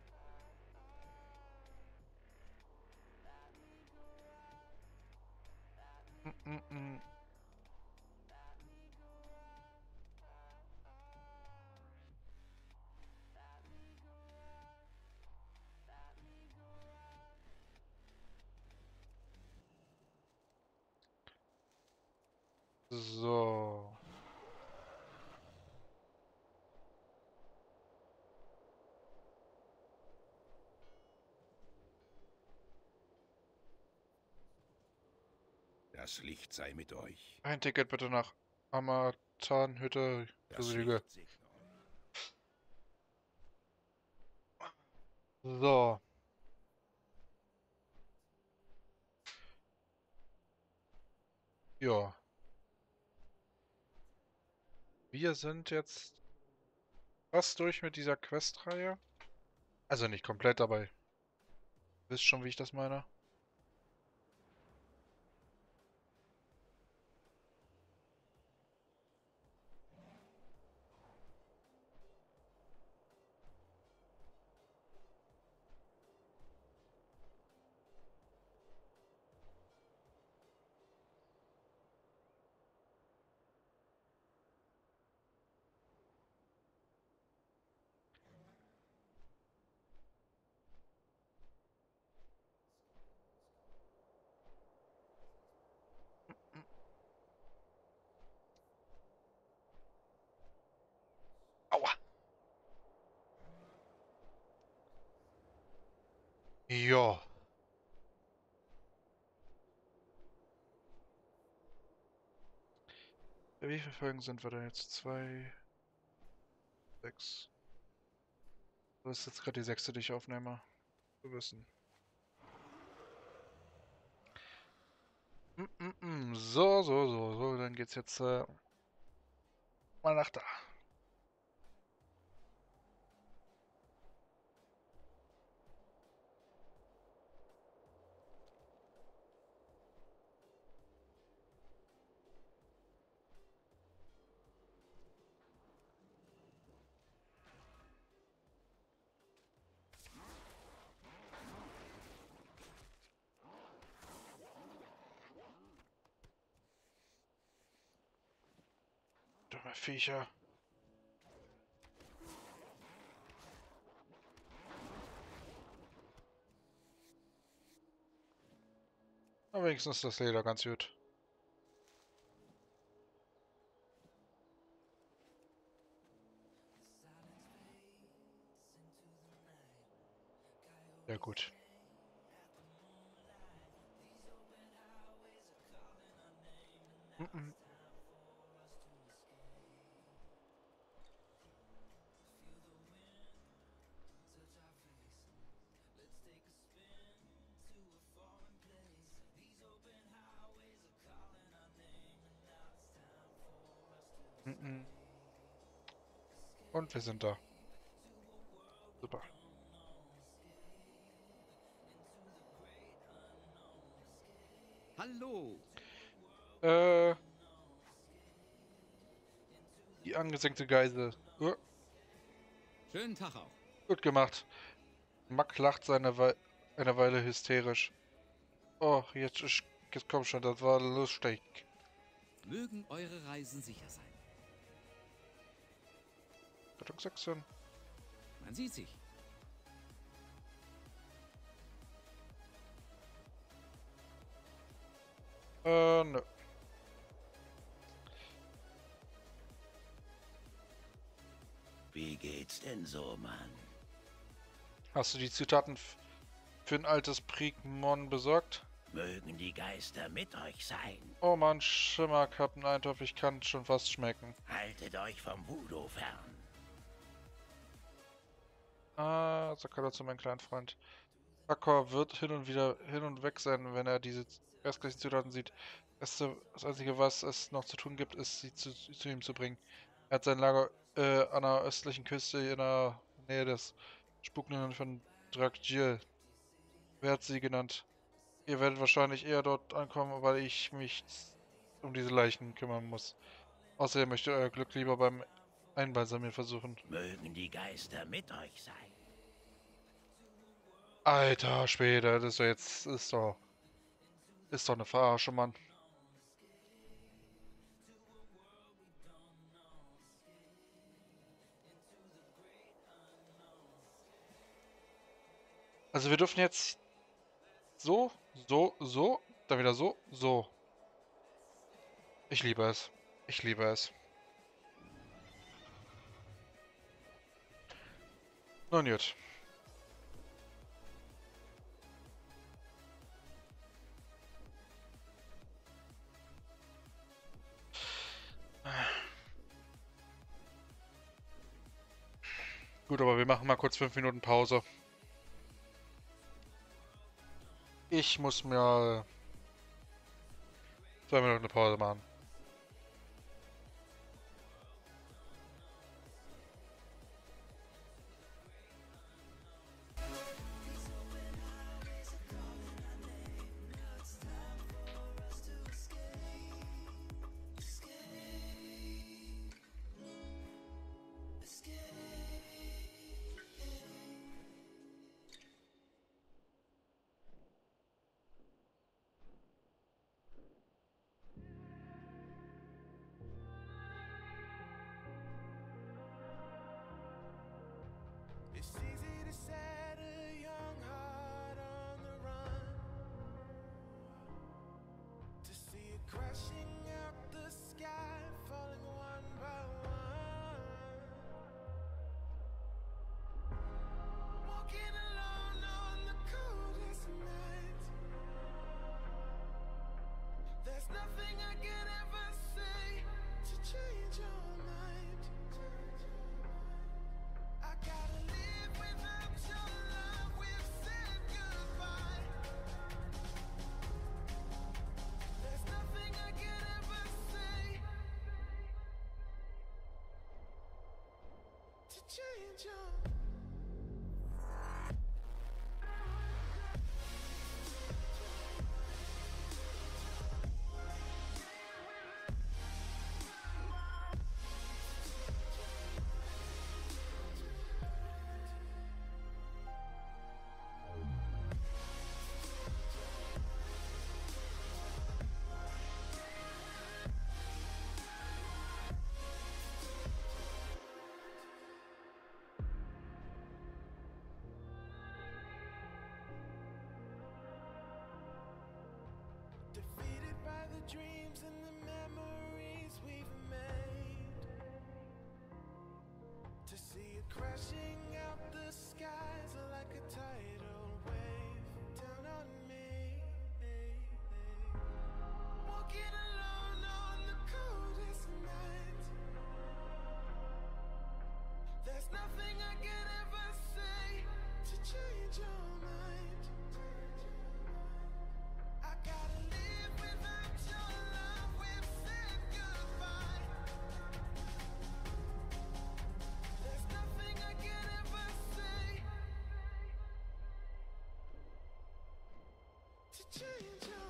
So. Das Licht sei mit euch. Ein Ticket bitte nach Amatan-Hütte. Das Lüge. Licht segne euch. So. Ja. Wir sind jetzt fast durch mit dieser Questreihe. Also nicht komplett, aber ihr wisst schon, wie ich das meine. Aua. Ja. Bei wie viele Folgen sind wir denn jetzt? 2, 6. Das ist jetzt gerade die 6., die ich aufnehme. Zu wissen. So, dann geht's jetzt mal nach da. Dumme Viecher. Aber wenigstens ist das Leder ganz gut. Ja gut. Und wir sind da. Super. Hallo! Die angesenkte Geisel. Schönen Tag auch. Gut gemacht. Mack lacht seine eine Weile hysterisch. Oh, jetzt komm schon, das war lustig. Mögen eure Reisen sicher sein. Rettungsaktion. Man sieht sich. Nö. Wie geht's denn so, Mann? Hast du die Zutaten für ein altes Prigmon besorgt? Mögen die Geister mit euch sein. Oh Mann, Schimmerkappeneintopf, ich kann schon fast schmecken. Haltet euch vom Voodoo fern. Ah, sag hallo zu meinem kleinen Freund. Akor wird hin und weg sein, wenn er diese restlichen Zutaten sieht. Das Einzige, was es noch zu tun gibt, ist, sie zu ihm zu bringen. Er hat sein Lager an der östlichen Küste in der Nähe des Spukenden von Drakjil. Wer hat sie genannt? Ihr werdet wahrscheinlich eher dort ankommen, weil ich mich um diese Leichen kümmern muss. Außerdem möchte euer Glück lieber beim Einbalsamieren versuchen. Mögen die Geister mit euch sein. Alter Schwede, das ist doch jetzt, ist doch eine Verarsche, Mann. Also wir dürfen jetzt so, dann wieder so. Ich liebe es. Ich liebe es. Nun gut. Gut, aber wir machen mal kurz 5 Minuten Pause. Ich muss mir 2 Minuten Pause machen. It's easy to set a young heart on the run, to see it crashing out the sky, falling one by one. Walking alone on the coldest night. There's nothing I can ever say to change your mind. I gotta live without your love, we've said goodbye. There's nothing I can ever say to change your defeated by the dreams and the memories we've made. To see it crashing out the skies like a tidal wave down on me. Walking alone on the coldest night. There's nothing I can ever say to change your mind. I gotta live without your love, we've said goodbye. There's nothing I can ever say to change your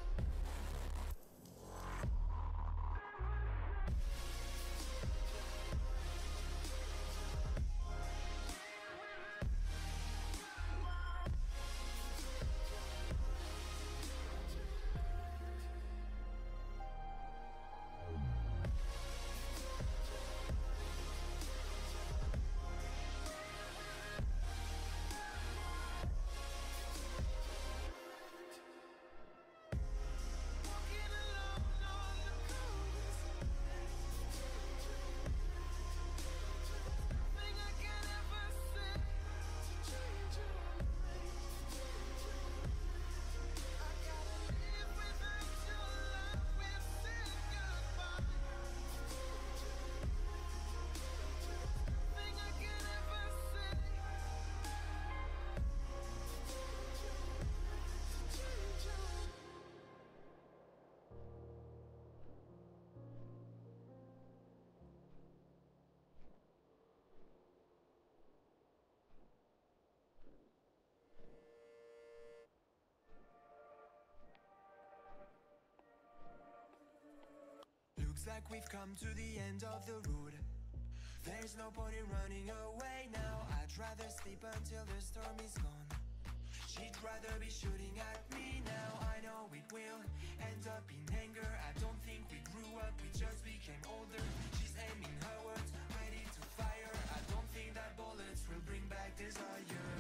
Looks like we've come to the end of the road. There's no point in running away now. I'd rather sleep until the storm is gone. She'd rather be shooting at me now. I know it will end up in anger. I don't think we grew up, we just became older. She's aiming her words, ready to fire. I don't think that bullets will bring back desire.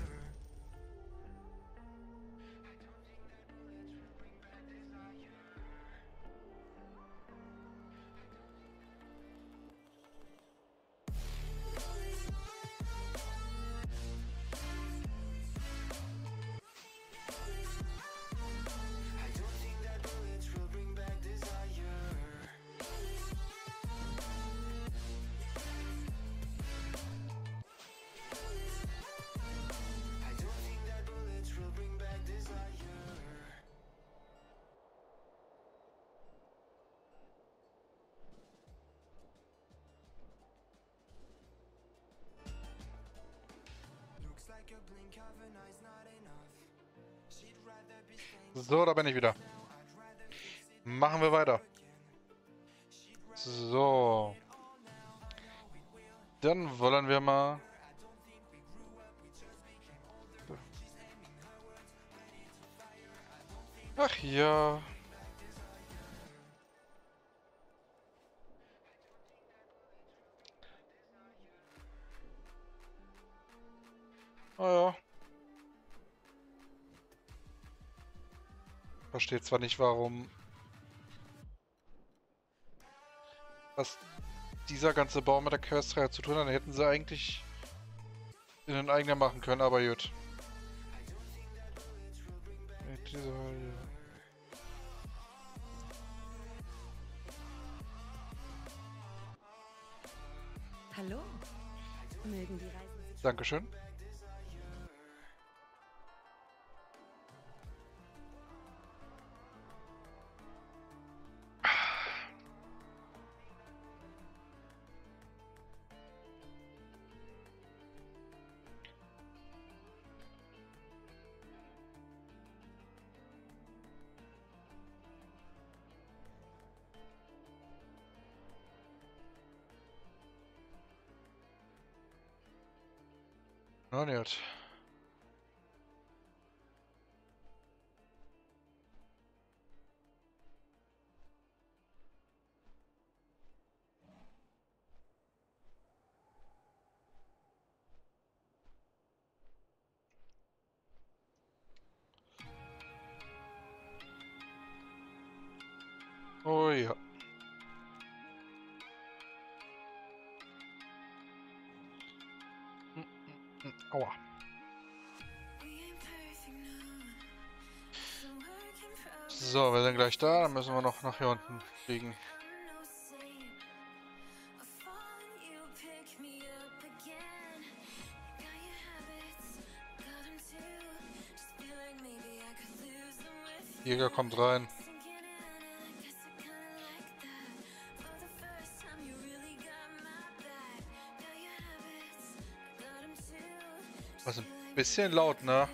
So, da bin ich wieder. Machen wir weiter. So. Dann wollen wir mal... Ach ja. Oh ja. Verstehe zwar nicht, warum... Was dieser ganze Baum mit der Questreihe zu tun hat. Den hätten sie eigentlich in den eigenen machen können, aber gut. Mit dieser... Hallo. Mögen die Reisen... Dankeschön. Na nicht. Oh ja. Aua. So, wir sind gleich da. Dann müssen wir noch nach hier unten fliegen. Jäger kommt rein. Was ein bisschen laut, ne?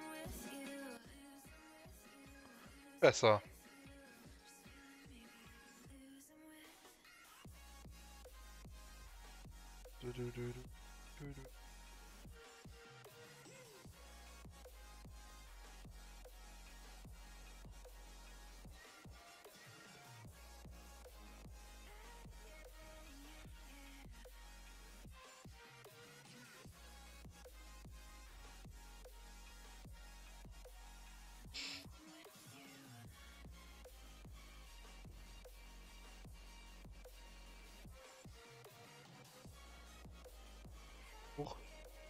Besser. Huch.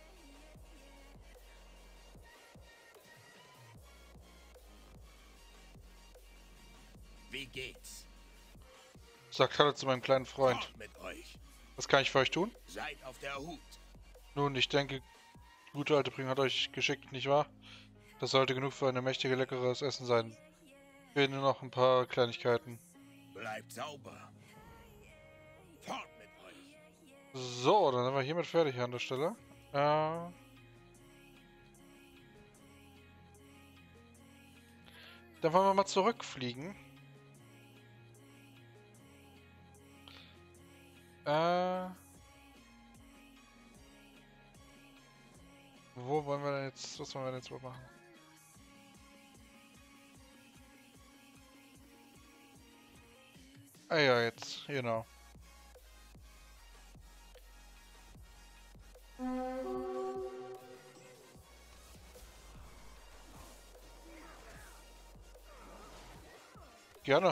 Wie geht's? Sagt Hallo zu meinem kleinen Freund. Fort mit euch. Was kann ich für euch tun? Seid auf der Hut. Nun, ich denke, gute alte Pring hat euch geschickt, nicht wahr? Das sollte genug für ein mächtige, leckeres Essen sein. Fehlen nur noch ein paar Kleinigkeiten. Bleibt sauber. Fort mit euch. So, dann sind wir hiermit fertig an der Stelle. Dann wollen wir mal zurückfliegen. Wo wollen wir denn jetzt, was wollen wir denn jetzt wohl machen? Ah ja, jetzt, genau. Gerne.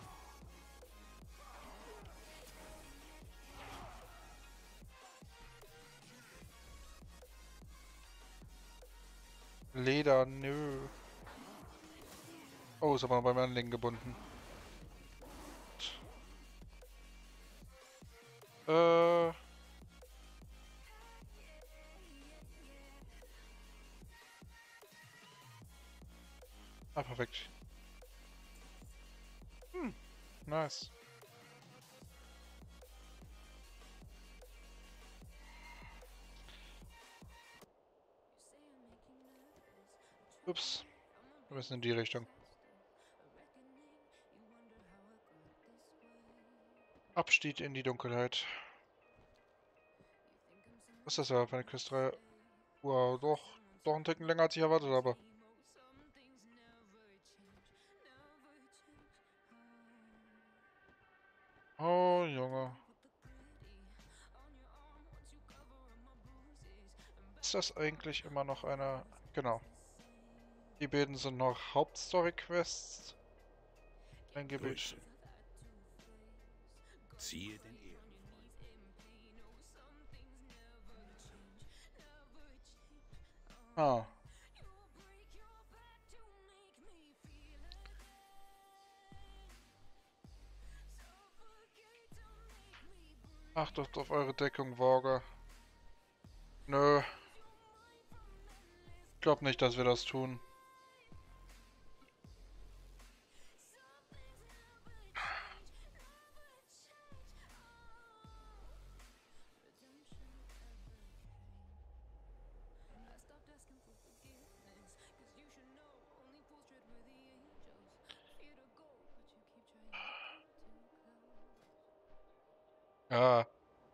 Leder, nö. Oh, ist aber noch beim Anlegen gebunden. Ah, perfekt. Nice. Ups. Wir müssen in die Richtung. Abstieg in die Dunkelheit. Was ist das ja für eine Questreihe? Wow, doch ein Ticken länger als ich erwartet habe. Oh, Junge. Ist das eigentlich immer noch eine... Genau. Die beiden sind noch Hauptstory-Quests. Ein Gebiet. Grüße. Ziehe den Ehrenfreund. Ah. Achtet auf eure Deckung, Worge. Nö. Ich glaub nicht, dass wir das tun. Ja.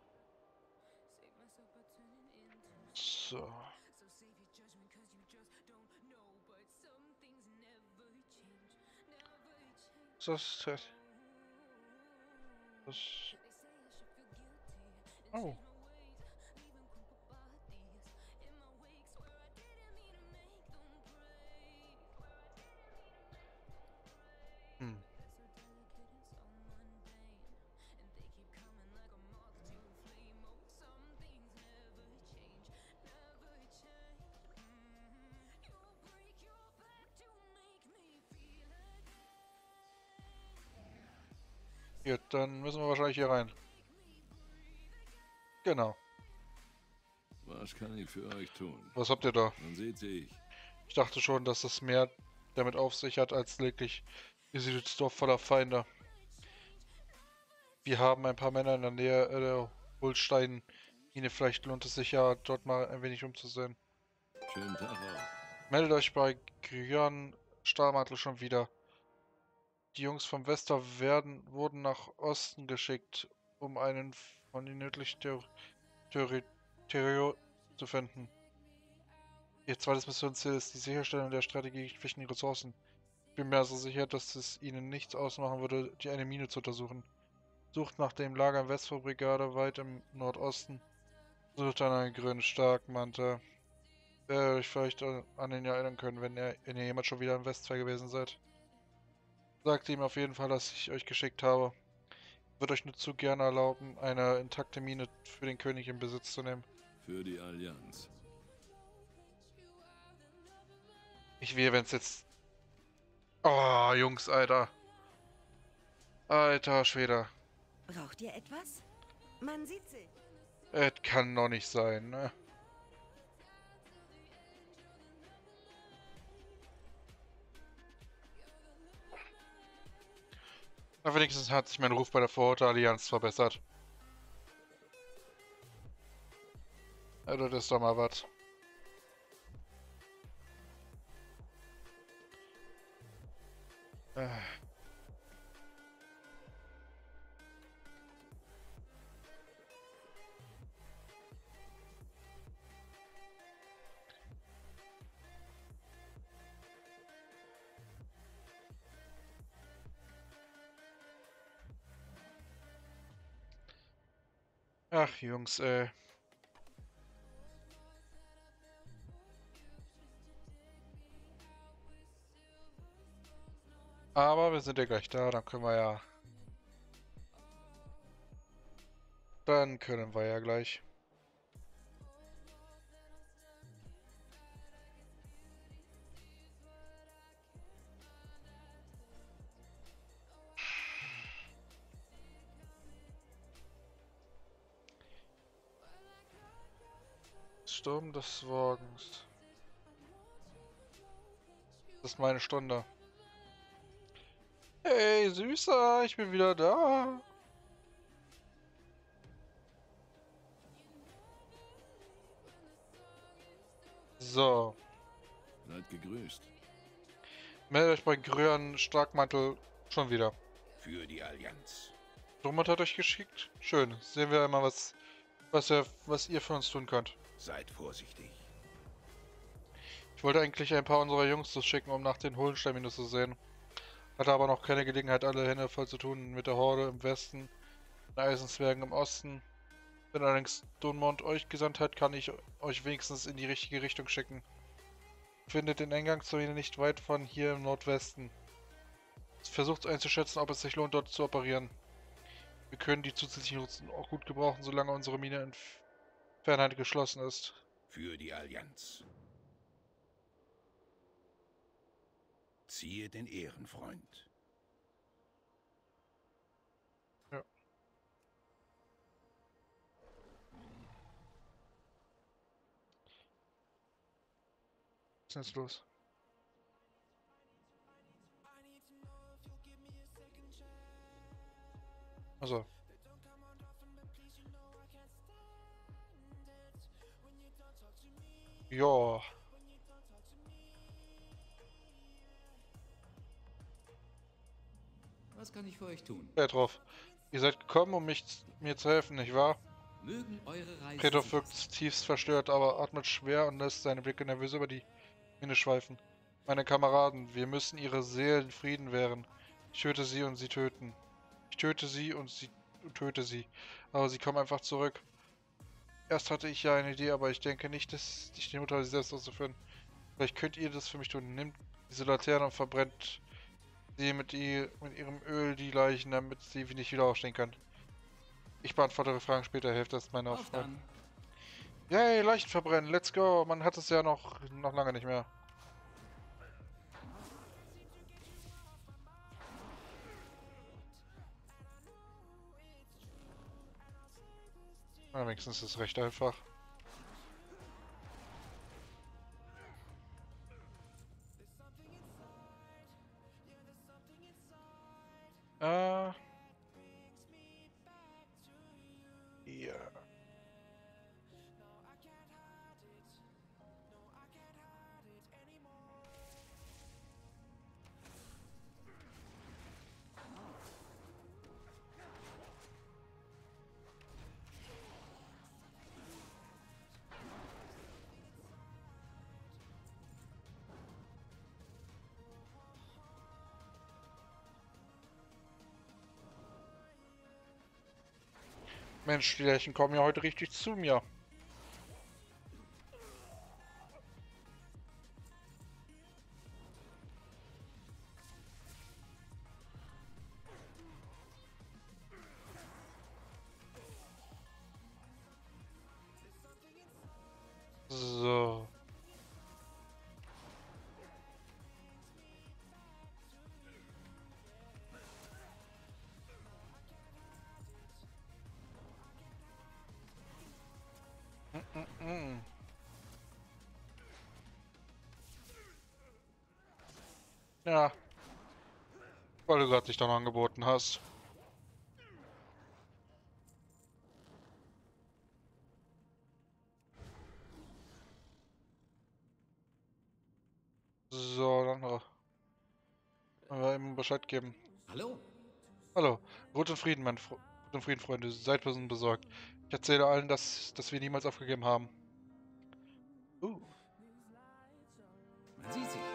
So. Das... Das... Oh. Hm. Gut, dann müssen wir wahrscheinlich hier rein. Genau. Was kann ich für euch tun? Was habt ihr da? Man sieht sich. Ich dachte schon, dass es mehr damit auf sich hat, als lediglich besiedeltes Dorf voller Feinde. Wir haben ein paar Männer in der Nähe der Holstein-Mine. Vielleicht lohnt es sich ja, dort mal ein wenig umzusehen. Schönen Tag auch. Meldet euch bei Gryan Stahlmantel schon wieder. Die Jungs vom Wester wurden nach Osten geschickt, um einen von den nördlichen Territorium zu finden. Ihr zweites Missionsziel ist die Sicherstellung der strategischen Ressourcen. Ich bin mir so sicher, dass es ihnen nichts ausmachen würde, die eine Mine zu untersuchen. Sucht nach dem Lager im Westvorbrigade weit im Nordosten. Sucht dann einen grünen Starkmantel. Werdet euch vielleicht an ihn erinnern können, wenn ihr jemand schon wieder im Westteil gewesen seid. Sagt ihm auf jeden Fall, dass ich euch geschickt habe. Würde euch nur zu gerne erlauben, eine intakte Mine für den König in Besitz zu nehmen. Für die Allianz. Ich will, wenn es jetzt... Oh, Jungs, Alter. Alter Schwede. Braucht ihr etwas? Man sieht sich. Es kann doch nicht sein, ne? Aber wenigstens hat sich mein Ruf bei der Vororte Allianz verbessert. Also das ist doch mal was. Ach, Jungs, ey. Aber wir sind ja gleich da, dann können wir ja... Dann können wir ja gleich. Sturm des Wagens. Das ist meine Stunde. Hey, Süßer, ich bin wieder da. So. Seid gegrüßt. Meldet euch bei Grünen Starkmantel schon wieder. Für die Allianz. Drummond hat euch geschickt. Schön. Sehen wir einmal, was ihr für uns tun könnt. Seid vorsichtig. Ich wollte eigentlich ein paar unserer Jungs zu schicken, um nach den Hohlenstein-Minus zu sehen. Hatte aber noch keine Gelegenheit, alle Hände voll zu tun mit der Horde im Westen, den Eisenzwergen im Osten. Wenn allerdings Dunmont euch gesandt hat, kann ich euch wenigstens in die richtige Richtung schicken. Findet den Eingang zur Mine nicht weit von hier im Nordwesten. Versucht einzuschätzen, ob es sich lohnt, dort zu operieren. Wir können die zusätzlichen Nutzen auch gut gebrauchen, solange unsere Mine in Fernheit geschlossen ist. Für die Allianz. Ziehe den Ehrenfreund. Ja. Was ist denn jetzt los? Also. Ja. Was kann ich für euch tun? Petrov, ihr seid gekommen, um mir zu helfen, nicht wahr? Mögen eure Reisen Petrov sicher wirkt tiefst verstört, aber atmet schwer und lässt seine Blicke nervös über die Mine schweifen. Meine Kameraden, wir müssen ihre Seelen Frieden wehren. Ich töte sie und sie töten. Ich töte sie und töte sie. Aber sie kommen einfach zurück. Erst hatte ich ja eine Idee, aber ich denke nicht, dass ich die Mutter sie selbst auszuführen. Vielleicht könnt ihr das für mich tun. Nehmt diese Laterne und verbrennt sie mit ihrem Öl die Leichen, damit sie nicht wieder aufstehen kann. Ich beantworte eure Fragen später, hilft das meine Auf Aufgabe. dann. Yay, Leichen verbrennen, let's go. Man hat es ja noch lange nicht mehr. Na, wenigstens ist es recht einfach. Ja. Mensch, die Leichen kommen ja heute richtig zu mir. So. Ja. Weil du gerade dich doch noch angeboten hast. So, dann wir ihm Bescheid geben. Hallo? Hallo, Ruhe und Frieden, Ruhe und Frieden, Freunde. Seid besorgt. Ich erzähle allen, dass wir niemals aufgegeben haben. Man sieht sich.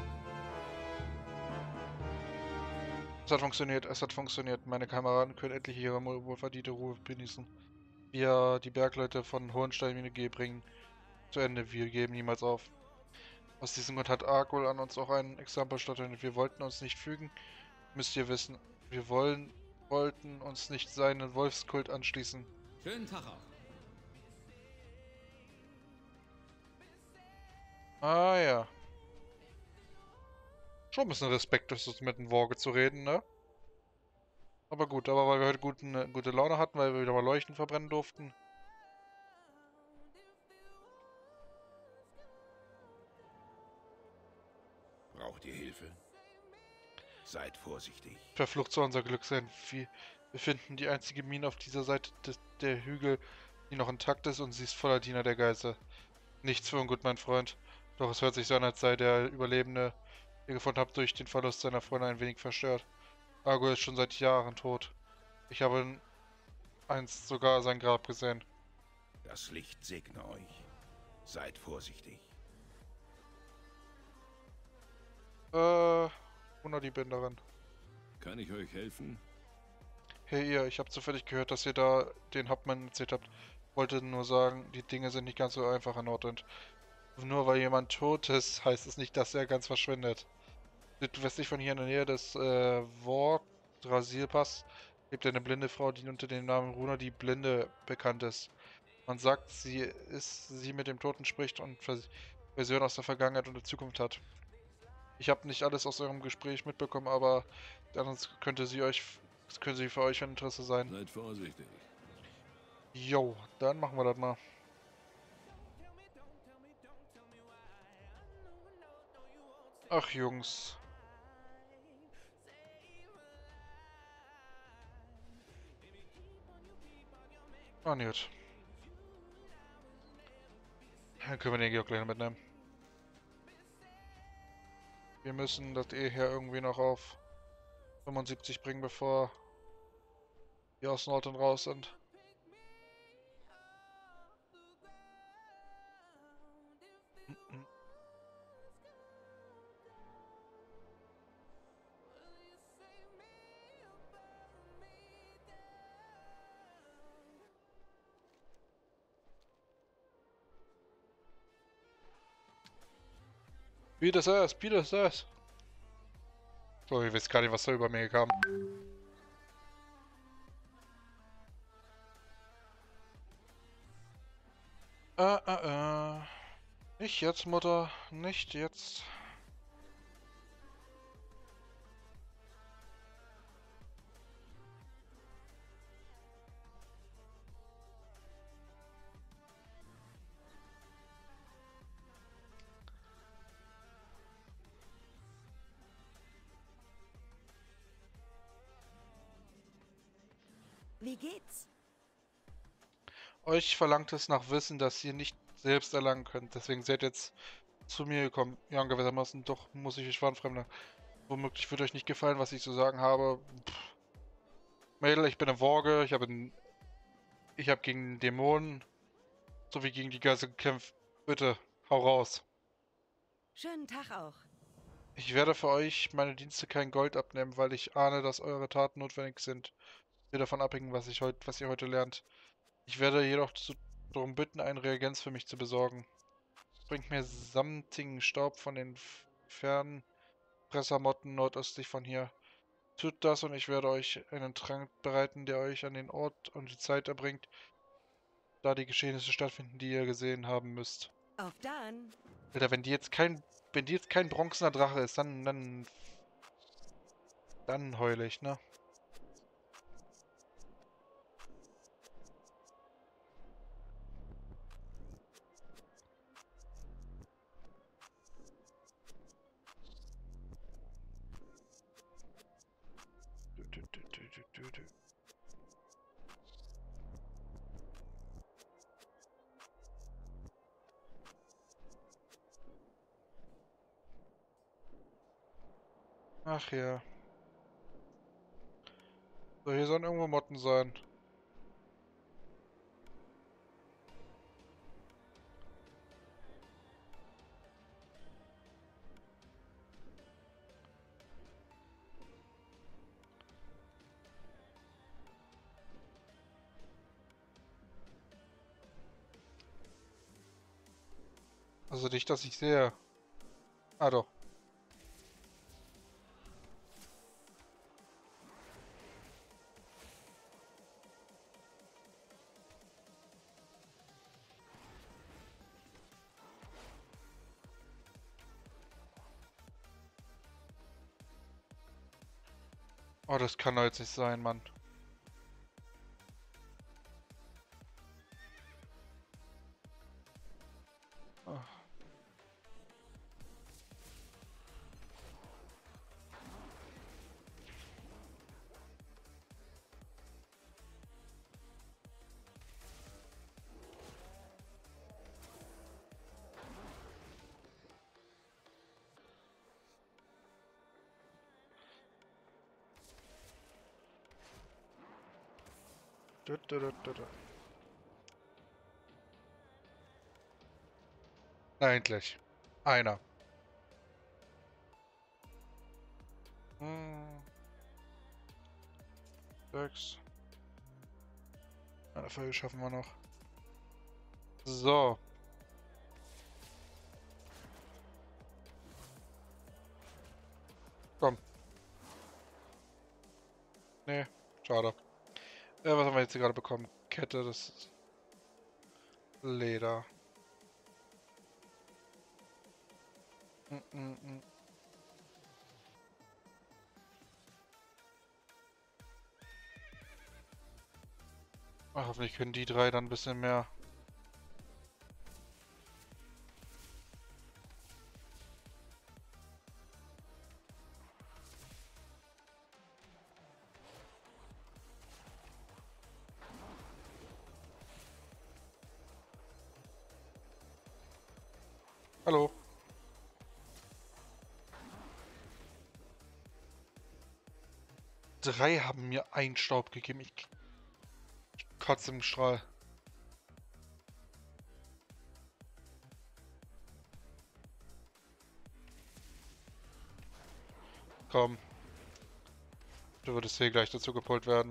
Es hat funktioniert, es hat funktioniert. Meine Kameraden können endlich ihre wohlverdiente Ruhe genießen. wir die Bergleute von Hohenstein bringen zu Ende. Wir geben niemals auf. Aus diesem Grund hat Argul an uns auch ein Exempel stattfindet. Wir wollten uns nicht fügen, müsst ihr wissen. Wir wollten uns nicht seinen Wolfskult anschließen. Schönen Tag auch. Ah ja. Schon ein bisschen Respekt, mit dem Worge zu reden, ne? Aber gut, aber weil wir heute gute Laune hatten, weil wir wieder mal Leuchten verbrennen durften. Braucht ihr Hilfe? Seid vorsichtig. Verflucht soll unser Glück sein. Wir finden die einzige Mine auf dieser Seite der Hügel, die noch intakt ist, und sie ist voller Diener der Geister. Nichts für ungut, mein Freund. Doch es hört sich so an, als sei der Überlebende, den ihr gefunden habt, durch den Verlust seiner Freunde ein wenig verstört. Argo ist schon seit Jahren tot. Ich habe einst sogar sein Grab gesehen. Das Licht segne euch. Seid vorsichtig. Runa die Binderin. Kann ich euch helfen? Hey ihr, ich habe zufällig gehört, dass ihr da den Hauptmann erzählt habt. Wollte nur sagen, die Dinge sind nicht ganz so einfach in Nordend. Nur weil jemand tot ist, heißt es nicht, dass er ganz verschwindet. Südwestlich von hier in der Nähe des Drasilpass lebt eine blinde Frau, die unter dem Namen Runa die Blinde bekannt ist. Man sagt, sie mit dem Toten spricht und Versionen aus der Vergangenheit und der Zukunft hat. Ich habe nicht alles aus eurem Gespräch mitbekommen, aber dann könnte sie für euch von Interesse sein. Seid vorsichtig. Jo, dann machen wir das mal. Ach Jungs. Ah, gut. Dann können wir den Georg gleich mitnehmen. Wir müssen das hier irgendwie noch auf 75 bringen, bevor wir aus Norden raus sind. Wie das ist, wie das ist. So, ich weiß gar nicht, was da über mir kam. Nicht jetzt, Mutter. Nicht jetzt. Wie geht's? Euch verlangt es nach Wissen, das ihr nicht selbst erlangen könnt. Deswegen seid jetzt zu mir gekommen. Ja, und gewissermaßen doch muss ich euch warnfremden. Womöglich wird euch nicht gefallen, was ich zu sagen habe. Mädel, ich bin eine Worge. Ich habe gegen Dämonen sowie gegen die Geister gekämpft. Bitte, hau raus. Schönen Tag auch. Ich werde für euch meine Dienste kein Gold abnehmen, weil ich ahne, dass eure Taten notwendig sind. Wir davon abhängen, was ihr heute lernt. Ich werde jedoch darum bitten, eine Reagenz für mich zu besorgen. Bringt mir samtigen Staub von den fernen Pressermotten nordöstlich von hier. Tut das und ich werde euch einen Trank bereiten, der euch an den Ort und die Zeit erbringt, da die Geschehnisse stattfinden, die ihr gesehen haben müsst. Auf dann. Alter, wenn die jetzt kein bronzener Drache ist, dann heule ich, ne? Ach ja. So, hier sollen irgendwo Motten sein. Also nicht, dass ich sehe. Ah, doch. Oh, das kann doch jetzt nicht sein, Mann. Oh. Na, endlich. Einer. Hm. 6. Eine Folge schaffen wir noch. So. Komm. Nee, schade. Was haben wir jetzt hier gerade bekommen? Kette, das ist Leder. Mm. Ach, hoffentlich können die drei dann ein bisschen mehr. Hallo. Drei haben mir einen Staub gegeben. Ich kotze im Strahl. Komm. Du würdest hier gleich dazu gepult werden.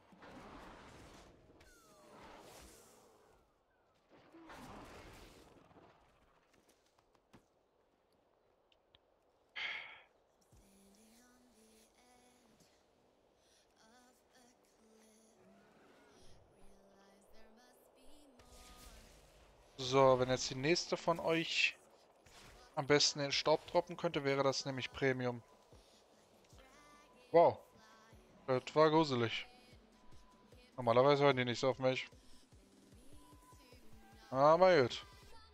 So, wenn jetzt die nächste von euch am besten den Staub droppen könnte, wäre das nämlich Premium. Wow. Das war gruselig. Normalerweise hören die nicht so auf mich. Aber gut.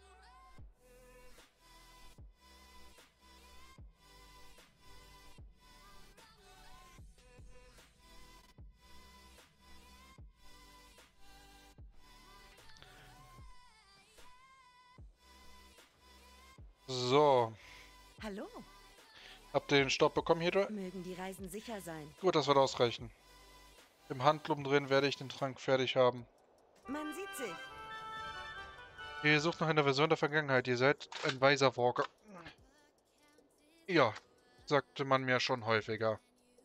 So. Hallo. Habt ihr den Staub bekommen hier? Mögen die Reisen sicher sein. Gut, das wird ausreichen. Im Handlum drin werde ich den Trank fertig haben. Man sieht sich. Ihr sucht nach einer Version der Vergangenheit. Ihr seid ein weiser Walker. Ja, sagte man mir schon häufiger.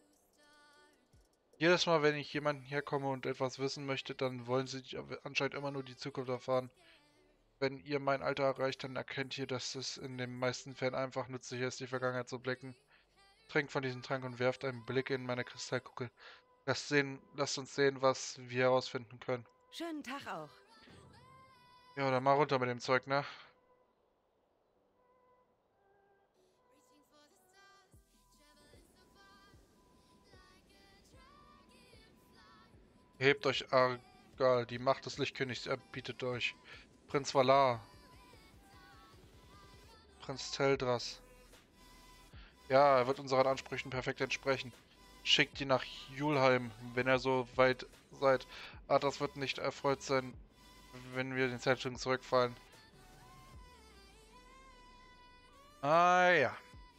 Jedes Mal, wenn ich jemanden herkomme und etwas wissen möchte, dann wollen sie anscheinend immer nur die Zukunft erfahren. Wenn ihr mein Alter erreicht, dann erkennt ihr, dass es in den meisten Fällen einfach nützlich ist, die Vergangenheit zu blicken. Trinkt von diesem Trank und werft einen Blick in meine Kristallkugel. Lasst uns sehen, was wir herausfinden können. Schönen Tag auch. Ja, dann mal runter mit dem Zeug, ne? Hebt euch Argal, die Macht des Lichtkönigs erbietet euch. Prinz Valar. Prinz Teldras. Ja, er wird unseren Ansprüchen perfekt entsprechen. Schickt ihn nach Julheim, wenn er so weit seid. Arthas wird nicht erfreut sein, wenn wir den Zeitschriften zurückfallen. Ah ja.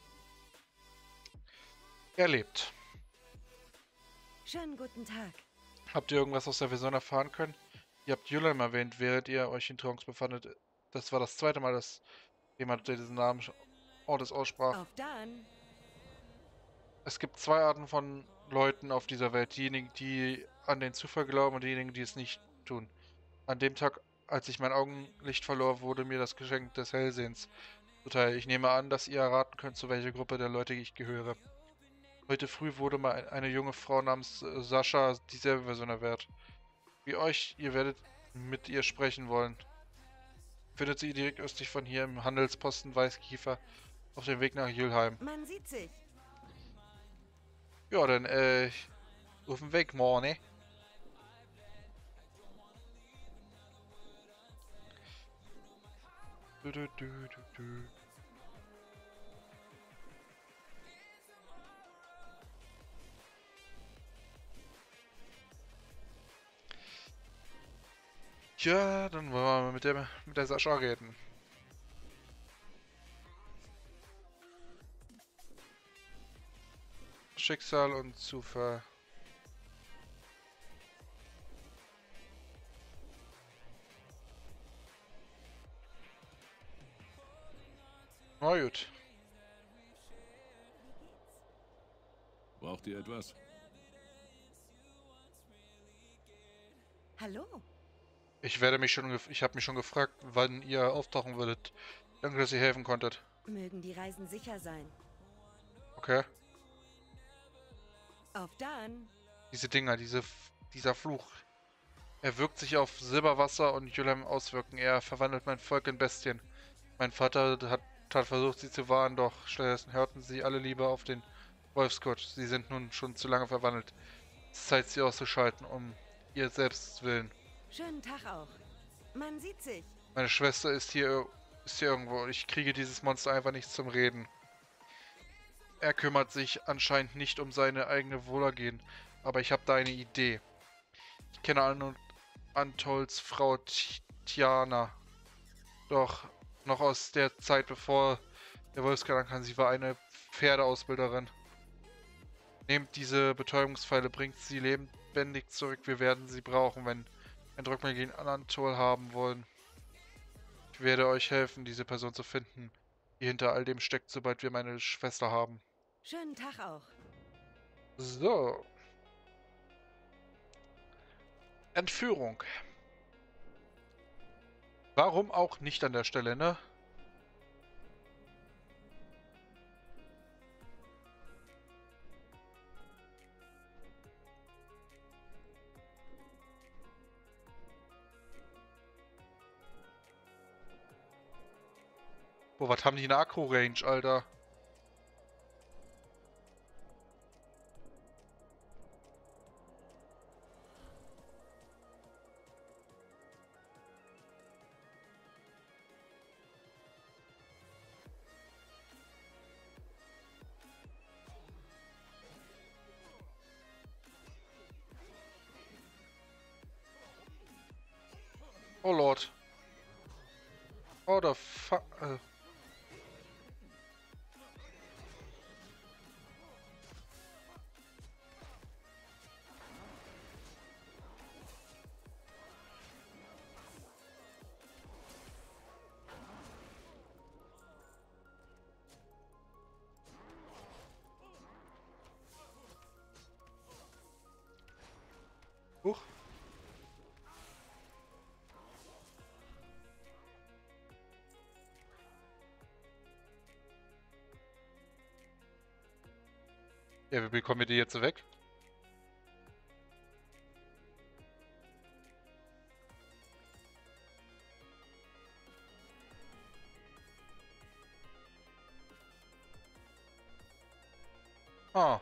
Er lebt. Schönen guten Tag. Habt ihr irgendwas aus der Vision erfahren können? Ihr habt Julheim erwähnt, während ihr euch in Trance befandet. Das war das zweite Mal, dass jemand diesen Namen Ortes aussprach. Auf dann. Es gibt zwei Arten von Leuten auf dieser Welt. Diejenigen, die an den Zufall glauben und diejenigen, die es nicht tun. An dem Tag, Als ich mein Augenlicht verlor, wurde mir das Geschenk des Hellsehens zuteil. Ich nehme an, dass ihr erraten könnt, zu welcher Gruppe der Leute ich gehöre. Heute früh wurde mal eine junge Frau namens Sascha dieselbe Version erwähnt. Wie euch, ihr werdet mit ihr sprechen wollen. Findet sie direkt östlich von hier im Handelsposten Weißkiefer auf dem Weg nach Jülheim. Man sieht sich. Ja, dann, auf dem Weg morgen, ne? Du, du, du, du, du. Ja, dann wollen wir mal mit der Sascha reden. Schicksal und Zufall. Na gut. Braucht ihr etwas? Hallo? Ich habe mich schon gefragt, wann ihr auftauchen würdet. Danke, dass ihr helfen konntet. Mögen die Reisen sicher sein. Okay. Auf dann. Diese Dinger, dieser Fluch. Er wirkt sich auf Silberwasser und Jülheim auswirken. Er verwandelt mein Volk in Bestien. Mein Vater hat versucht, sie zu warnen, doch stattdessen hörten sie alle lieber auf den Wolfsgott. Sie sind nun schon zu lange verwandelt. Es ist Zeit, sie auszuschalten, um ihr selbst willen. Schönen Tag auch. Man sieht sich. Meine Schwester ist hier irgendwo. Ich kriege dieses Monster einfach nicht zum Reden. Er kümmert sich anscheinend nicht um seine eigene Wohlergehen, aber ich habe da eine Idee. Ich kenne Antols Frau Tiana. Doch noch aus der Zeit, bevor der Wolfsgott ankam. Sie war eine Pferdeausbilderin. Nehmt diese Betäubungspfeile, bringt sie lebendig zurück. Wir werden sie brauchen, wenn ein Druck mehr gegen Anatol haben wollen. Ich werde euch helfen, diese Person zu finden, die hinter all dem steckt, sobald wir meine Schwester haben. Schönen Tag auch. So. Entführung. Warum auch nicht an der Stelle, ne? Boah, was haben die in der Akku-Range, Alter? Oh Lord. Oh, the fuck. Huch. Ja, wie bekommen wir die jetzt weg? Ah.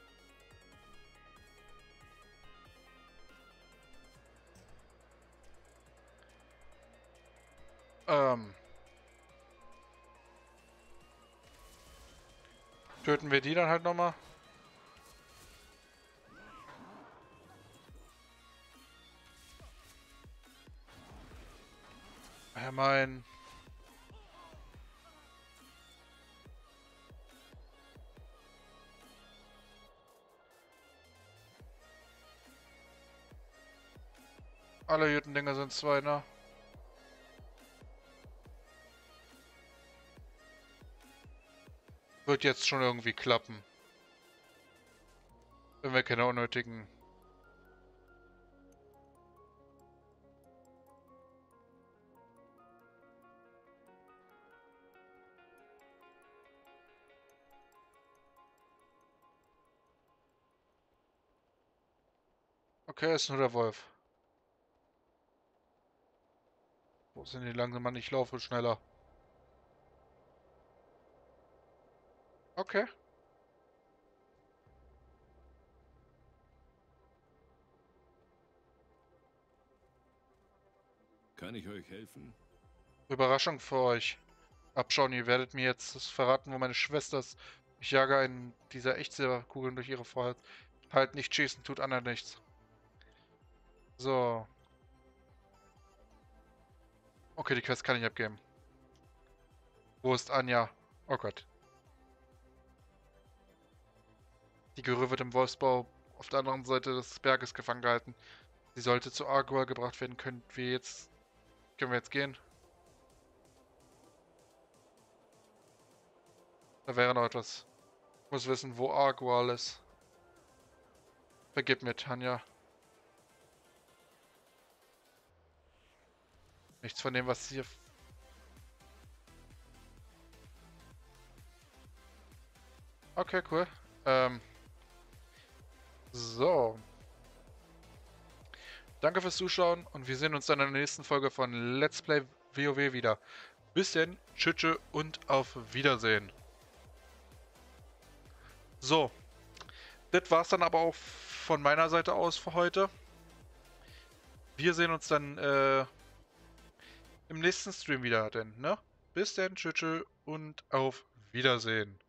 Töten wir die dann halt nochmal? Ich mein... Alle Jüten-Dinger sind 2, ne? Wird jetzt schon irgendwie klappen. Wenn wir keine unnötigen... Okay, ist nur der Wolf. Wo sind die langsam? Mann, ich laufe schneller. Okay. Kann ich euch helfen? Überraschung für euch. Abschauen, ihr werdet mir jetzt das verraten, wo meine Schwester ist. Ich jage einen dieser Echtsilberkugeln durch ihre Vorhaut. Halt nicht schießen, tut Anna nichts. So. Okay, die Quest kann ich abgeben. Wo ist Anja? Oh Gott. Die Göre wird im Wolfsbau auf der anderen Seite des Berges gefangen gehalten. Sie sollte zu Argual gebracht werden. Können wir jetzt gehen? Da wäre noch etwas. Ich muss wissen, wo Argual ist. Vergib mir, Tanja. Nichts von dem, was hier... Okay, cool. So. Danke fürs Zuschauen und wir sehen uns dann in der nächsten Folge von Let's Play WoW wieder. Bis denn, tschüss und auf Wiedersehen. So. Das war's dann aber auch von meiner Seite aus für heute. Wir sehen uns dann im nächsten Stream wieder, denn, ne? Bis denn, tschüss und auf Wiedersehen.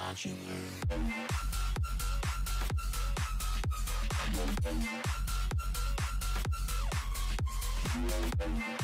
modular.